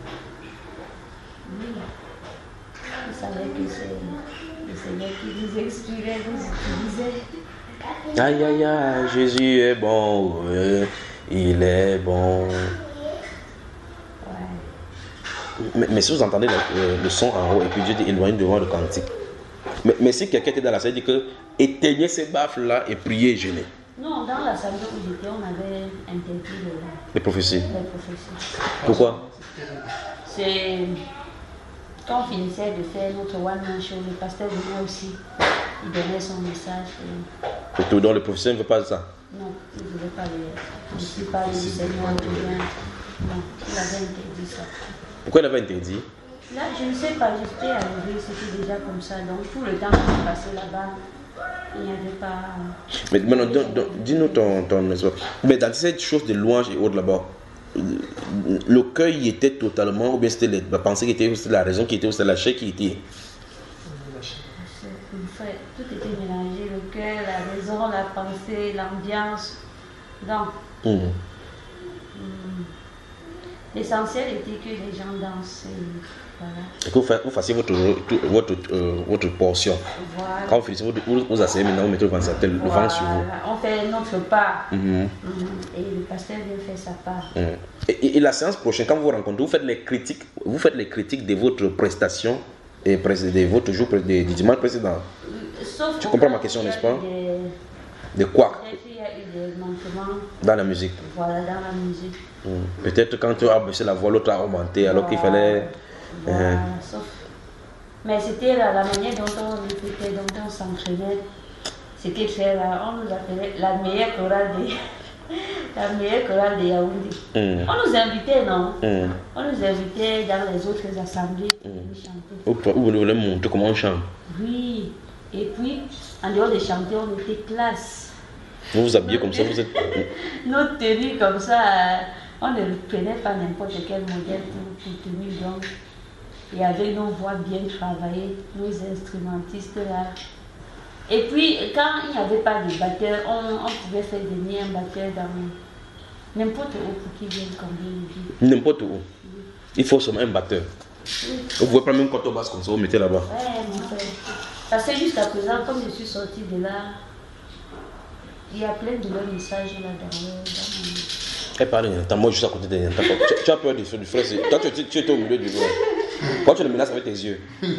Oui. Vous savez que c'est le Seigneur qui nous expirait, nous utilisait. Aïe, aïe, aïe, Jésus est bon, il est bon. Mais si vous entendez le son en haut et puis Dieu dit éloignez devant le cantique. Mais si quelqu'un était dans la salle, il dit que éteignez ces baffles-là et priez et jeûnez. Non, dans la salle où j'étais, on avait interdit les prophéties. Pourquoi? C'est quand on finissait de faire notre one-man show, le pasteur venait aussi. Il donnait son message. Et tout, donc le professeur ne veut pas ça? Non, il ne voulait pas le Seigneur de bien. Non, il avait interdit ça. Pourquoi il avait interdit? Là, je ne sais pas, j'étais arrivée, c'était déjà comme ça. Donc tout le temps que je passais là-bas, il n'y avait pas... Mais maintenant, dis-nous ton expérience. Mais dans cette chose de louange et autres là-bas, le cœur y était totalement, ou bien c'était la pensée qui était, c'était la raison qui était, ou c'était la chair qui était? Tout était mélangé, le cœur, la raison, la pensée, l'ambiance. Donc, l'essentiel était que les gens dansent. Voilà. Et que vous fassiez votre portion. Voilà. Quand vous finissez, vous asseyez maintenant, vous mettez le vent sur vous. On fait notre part. Et le pasteur vient faire sa part. Et la séance prochaine, quand vous vous rencontrez, vous faites les critiques de votre prestation et de votre jour du dimanche précédent. Sauf tu comprends ma question, n'est-ce pas? De quoi? Il y a eu des manquements. Dans la musique. Voilà, dans la musique. Peut-être quand tu as baissé la voix, l'autre a augmenté, alors qu'il fallait... Voilà, sauf... Mais c'était la manière dont on répétait, dont on s'entraînait. C'était très rare. On nous appelait la meilleure chorale de Yaoundé. On nous invitait, non? On nous invitait dans les autres assemblées pour chanter. Vous voulez montrer comment on chante? Oui. Et puis, en dehors de chanter, on était classe. Vous vous habillez comme ça, vous êtes... Notre tenue comme ça, on ne prenait pas n'importe quel modèle pour tenir. Donc, il y avait nos voix bien travaillées, nos instrumentistes là. Et puis, quand il n'y avait pas de batteur, on pouvait faire venir un batteur dans n'importe où pour qu'il vienne combler le vide. N'importe où. Il faut seulement un batteur. Vous pouvez prendre même quand on basse comme ça, vous mettez là-bas. Ouais, mon frère. Parce que jusqu'à présent, comme je suis sortie de là, il y a plein de leurs messages là dans Elle parle d'un temps, moi je suis à côté d'un temps. Tu as peur du frère, toi tu étais au milieu du frère. Quand tu le menaces avec tes yeux.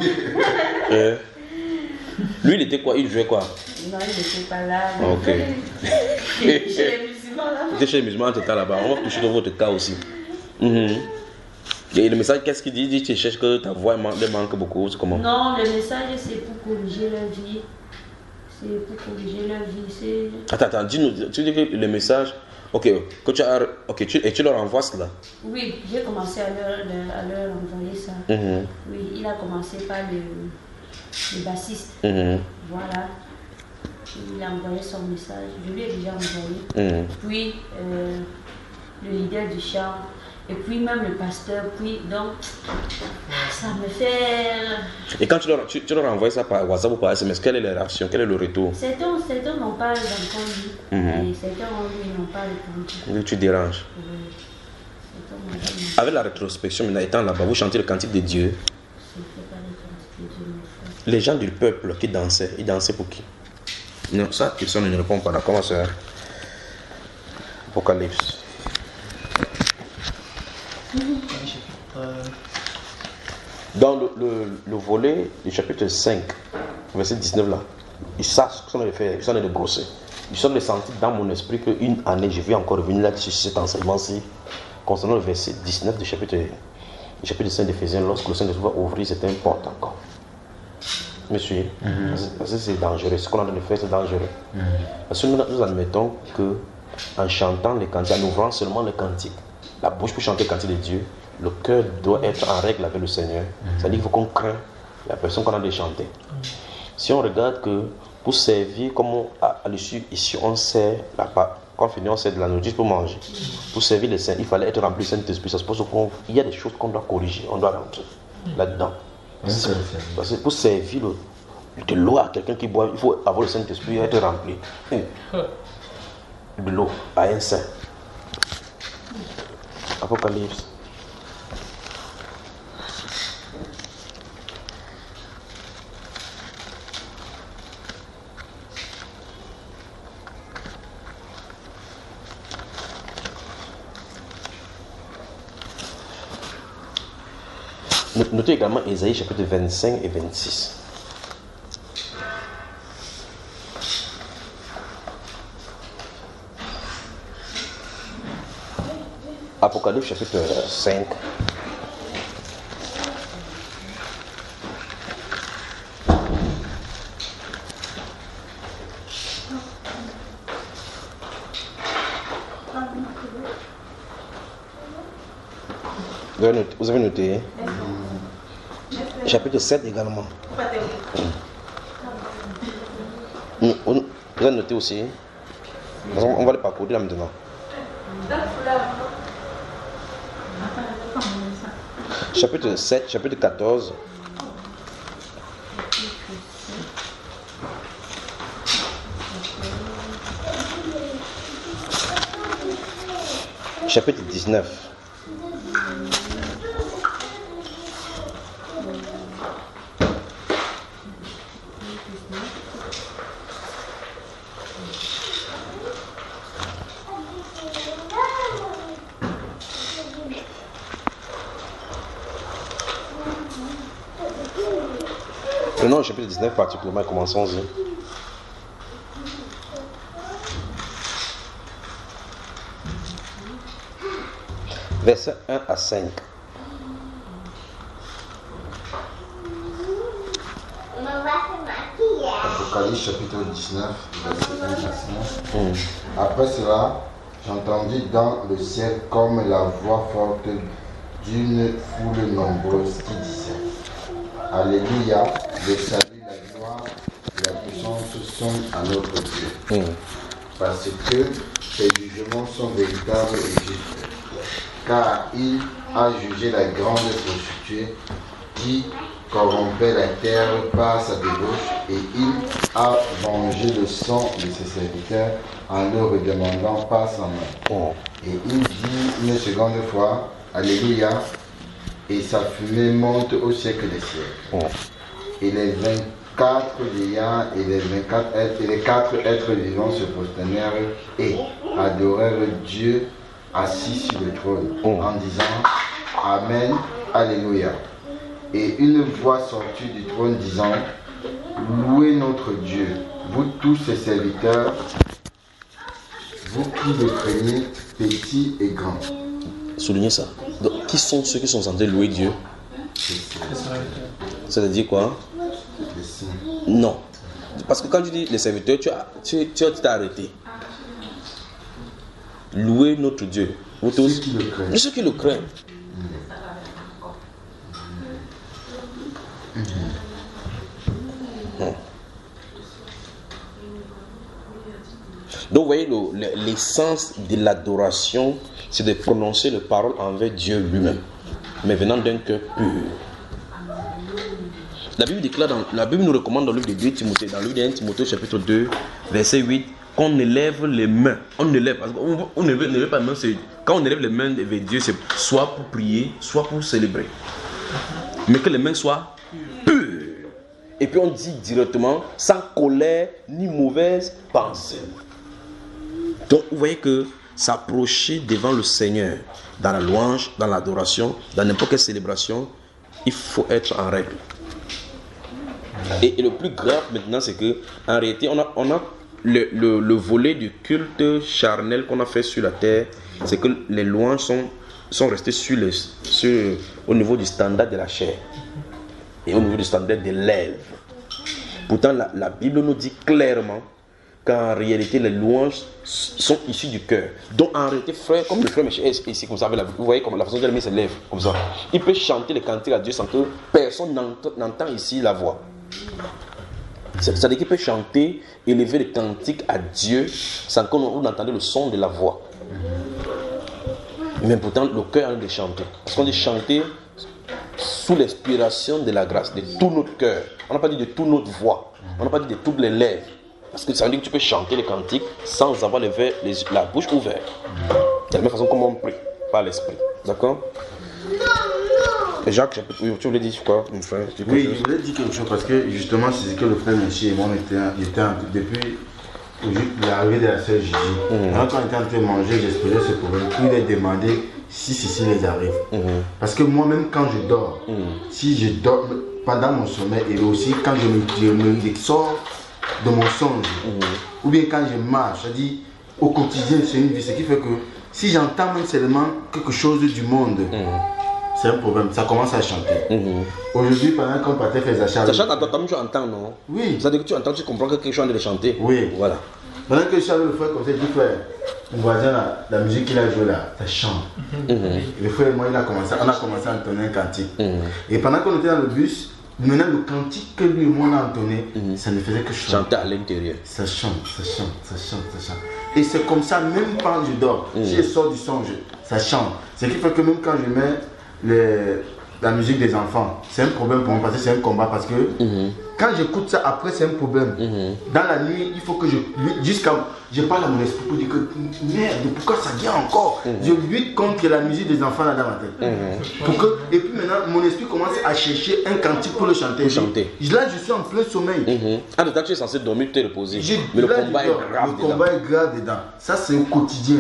Lui il était quoi? Il jouait quoi? Non, il n'était pas là. Ok. Il était chez les musulmans là. Il était chez les musulmans en tout cas là-bas. On va toucher dans votre cas aussi. Et le message, qu'est-ce qu'il dit? Il dit tu cherches que ta voix elle manque beaucoup. C'est comment? Non, le message c'est pour corriger leur vie. C'est pour corriger leur vie. Attends, dis-nous, tu dis que le message, ok, que tu as, ok, et tu leur envoies cela? Oui, j'ai commencé à leur envoyer ça. Oui, il a commencé par le bassiste. Voilà. Il a envoyé son message. Je lui ai déjà envoyé. Puis le leader du chant. Et puis même le pasteur. Puis donc, ça me fait... Et quand tu leur envoies ça par WhatsApp ou par SMS, quelle est la réaction? Quel est le retour? Certains n'ont pas répondu. Et certains n'ont pas répondu. Tu déranges. Oui. Avec la rétrospection, maintenant étant là-bas, vous chantez le cantique de Dieu. Je ne fais pas le cantique de Dieu, mon frère. Les gens du peuple qui dansaient, ils dansaient pour qui? Non, ça, personne ne répond pas là. Comment ça? Apocalypse. Dans le volet du chapitre 5, verset 19 là, ils savent ce qu'ils sont fait, ils sont de brosser. Ils sont sentis dans mon esprit qu'une année, je vais encore revenir là sur cet enseignement-ci, concernant le verset 19 du chapitre 5 d'Éphésiens, lorsque le Seigneur va ouvrir cette porte encore. Monsieur, parce que c'est dangereux, ce qu'on a de faire, c'est dangereux. Parce que nous admettons que en chantant les cantiques, en ouvrant seulement les cantiques, la bouche pour chanter le cantique de Dieu, le cœur doit être en règle avec le Seigneur. C'est-à-dire qu'il faut qu'on craint la personne qu'on a de chanter. Si on regarde que pour servir, comme à l'issue, ici on sert la part, quand on finit on sert de la nourriture pour manger. Pour servir les saints, il fallait être rempli du Saint-Esprit. Ça suppose qu'il y a des choses qu'on doit corriger, on doit rentrer là-dedans. Parce que pour servir de l'eau à quelqu'un qui boit, il faut avoir le Saint-Esprit et être rempli. De l'eau à un saint. Apocalypse. Notez également Ésaïe chapitre 25 et 26. Apocalypse chapitre 5. Vous avez noté? Chapitre 7 également. Vous avez noté aussi? On va le parcourir là maintenant. Chapitre 7, chapitre 14. Chapitre 19. Prenons le chapitre 19 particulièrement et commençons-y. Versets 1 à 5. Apocalypse chapitre 19, verset 1 à 5. Après cela, j'entendis dans le ciel comme la voix forte d'une foule nombreuse qui disait: Alléluia, le salut, la gloire et la puissance sont à notre Dieu. Parce que ses jugements sont véritables et justes. Car il a jugé la grande prostituée qui corrompait la terre par sa débauche, et il a vengé le sang de ses serviteurs en leur redemandant par sa main. Et il dit une seconde fois: Alléluia, et sa fumée monte au siècle des siècles. Et les 24 vieillards et les 4 êtres vivants se prosternèrent et adorèrent Dieu assis sur le trône, en disant Amen, Alléluia. Et une voix sortit du trône disant Louez notre Dieu, vous tous ses serviteurs, vous qui le craignez, petits et grands. Soulignez ça. Donc, qui sont ceux qui sont censés louer Dieu? C'est-à-dire quoi? Les saints. Non. Parce que quand tu dis les serviteurs, tu t'es arrêté. Louer notre Dieu. Vous tous? Ceux qui le craignent. Ceux qui le craignent. Donc vous voyez, l'essence de l'adoration, c'est de prononcer les paroles envers Dieu lui-même, mais venant d'un cœur pur. La Bible déclare, la Bible nous recommande dans le livre de 2 Timothée, dans le livre de 1 Timothée chapitre 2, verset 8, qu'on élève les mains. On élève, parce qu'on n'élève pas les mains, c'est, quand on élève les mains vers Dieu, c'est soit pour prier, soit pour célébrer. Mais que les mains soient pures. Et puis on dit directement, sans colère ni mauvaise pensée. Donc vous voyez que s'approcher devant le Seigneur, dans la louange, dans l'adoration, dans n'importe quelle célébration, il faut être en règle. Et le plus grave maintenant, c'est que en réalité, on a le volet du culte charnel qu'on a fait sur la terre, c'est que les louanges sont restées au niveau du standard de la chair et au niveau du standard des lèvres. Pourtant, la Bible nous dit clairement qu'en réalité, les louanges sont issues du cœur. Donc, en réalité, frère, comme le frère Michel est ici, comme ça, vous voyez comme la façon dont il met ses lèvres, comme ça. Il peut chanter les cantiques à Dieu sans que personne n'entend ici la voix. C'est-à-dire qu'il peut chanter, élever les cantiques à Dieu sans qu'on entende le son de la voix. Mais pourtant, le cœur a de chanter. Parce qu'on dit chanter sous l'inspiration de la grâce, de tout notre cœur. On n'a pas dit de toute notre voix. On n'a pas dit de toutes les lèvres. Parce que ça veut dire que tu peux chanter les cantiques sans avoir la bouche ouverte. De la même façon comme on prie, par l'esprit. D'accord? Et Jacques, tu voulais dire quoi, mon frère? Oui, je voulais dire quelque chose parce que justement, c'est ce que le frère Michi et moi étaient depuis l'arrivée de la sœur Gigi. Quand on était en train de manger, j'exposais ce problème. Puis il a demandé si ceci les arrive. Parce que moi-même, quand je dors, si je dors pendant mon sommeil et aussi quand je me sors de mon songe, ou bien quand je marche, c'est-à-dire au quotidien, c'est une vie. Ce qui fait que si j'entends même seulement quelque chose du monde, c'est un problème, ça commence à chanter. Aujourd'hui, pendant qu'on partait faire ça chante. Ça chante à toi, comme tu entends, non? Oui. Ça veut dire que tu entends, tu comprends que quelque chose de chanter. Oui. Voilà. Pendant que je chante, le frère, comme ça, il dit, frère, mon voisin, là, la musique qu'il a jouée là, ça chante. Le frère et moi, on a commencé à entonner un cantique. Et pendant qu'on était dans le bus, maintenant, le cantique que lui et moi on a entonné, ça ne faisait que chanter. Chanter à l'intérieur. Ça chante, ça chante, ça chante, ça chante. Et c'est comme ça, même quand je dors, si je sors du songe, ça chante. Ce qui fait que même quand je mets la musique des enfants, c'est un problème pour moi parce que c'est un combat. Parce que quand j'écoute ça, après c'est un problème. Dans la nuit, il faut que je parle à mon esprit pour dire que merde, pourquoi ça vient encore? Je lutte contre la musique des enfants là dans ma tête. Et puis maintenant, mon esprit commence à chercher un cantique pour le chanter. Là, je suis en plein sommeil. Ah, le temps que tu es censé dormir, tu es reposé. Mais le combat est grave dedans. Le combat est grave dedans. Ça, c'est au quotidien.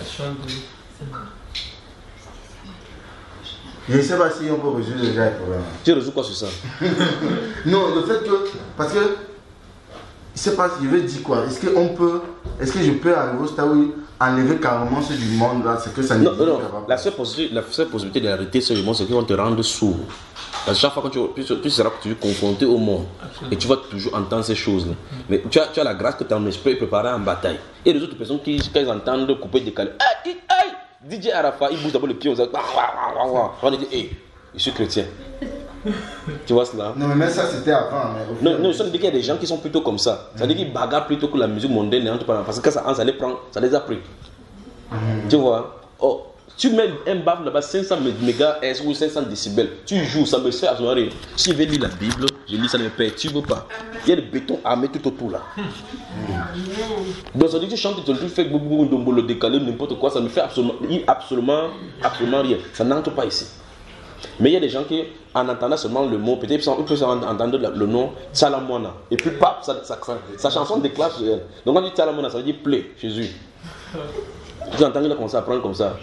Je ne sais pas si on peut résoudre déjà le problème. Tu résous quoi sur ça? Non, le fait que. Parce que. Je ne sais pas, je vais dire quoi. Est-ce que je peux arriver au stade où enlever carrément ceux du monde là? C'est que ça non. La seule possibilité d'arrêter ce monde, c'est qu'ils vont te rendre sourd. Parce que chaque fois que tu seras toujours confronté au monde. Et tu vas toujours entendre ces choses-là. Mais tu as la grâce que ton esprit est préparé en bataille. Et les autres personnes qui entendent couper, décaler. Aïe! DJ Arafat, il bouge d'abord le pied, on dit, hey, je suis chrétien. Tu vois cela? Non, mais ça c'était avant. Non, ça veut dire qu'il y a des gens qui sont plutôt comme ça. Ça veut dire qu'ils bagarrent plutôt que la musique mondaine et entre pas. Parce que ça les prend, ça les a pris. Tu vois? Oh, tu mets un baf là-bas, 500 MHz ou 500 décibels. Tu joues, ça me fait absolument rien. Si je vais lire la Bible, je lis, ça ne me perturbe pas. Il y a le béton armé tout autour là. Donc ça veut dire que tu chantes, tu fais le décalé, n'importe quoi, ça ne me fait absolument rien. Ça n'entre pas ici. Mais il y a des gens qui, en entendant seulement le mot, peut-être ils peuvent entendre le nom Salamona. Et puis, pap, sa chanson déclare sur elle. Donc, quand on dit Salamona, ça veut dire plaît, Jésus. Tu entends qu'il a commencé à prendre comme ça.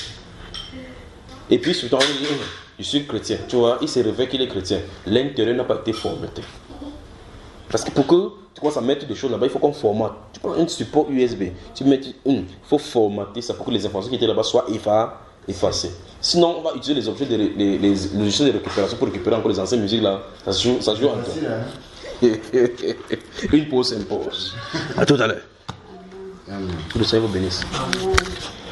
Et puis, surtout, on dit, je suis chrétien. Tu vois, il se révèle qu'il est chrétien. L'intérieur n'a pas été formaté. Parce que pour que tu commences à mettre des choses là-bas, il faut qu'on formate. Tu prends un support USB, il faut formater ça pour que les informations qui étaient là-bas soient effacées. Sinon, on va utiliser les objets les logiciels de récupération pour récupérer encore les anciennes musiques là. Ça se joue en toi. Une pause s'impose. À tout à l'heure. Que le Seigneur vous bénisse.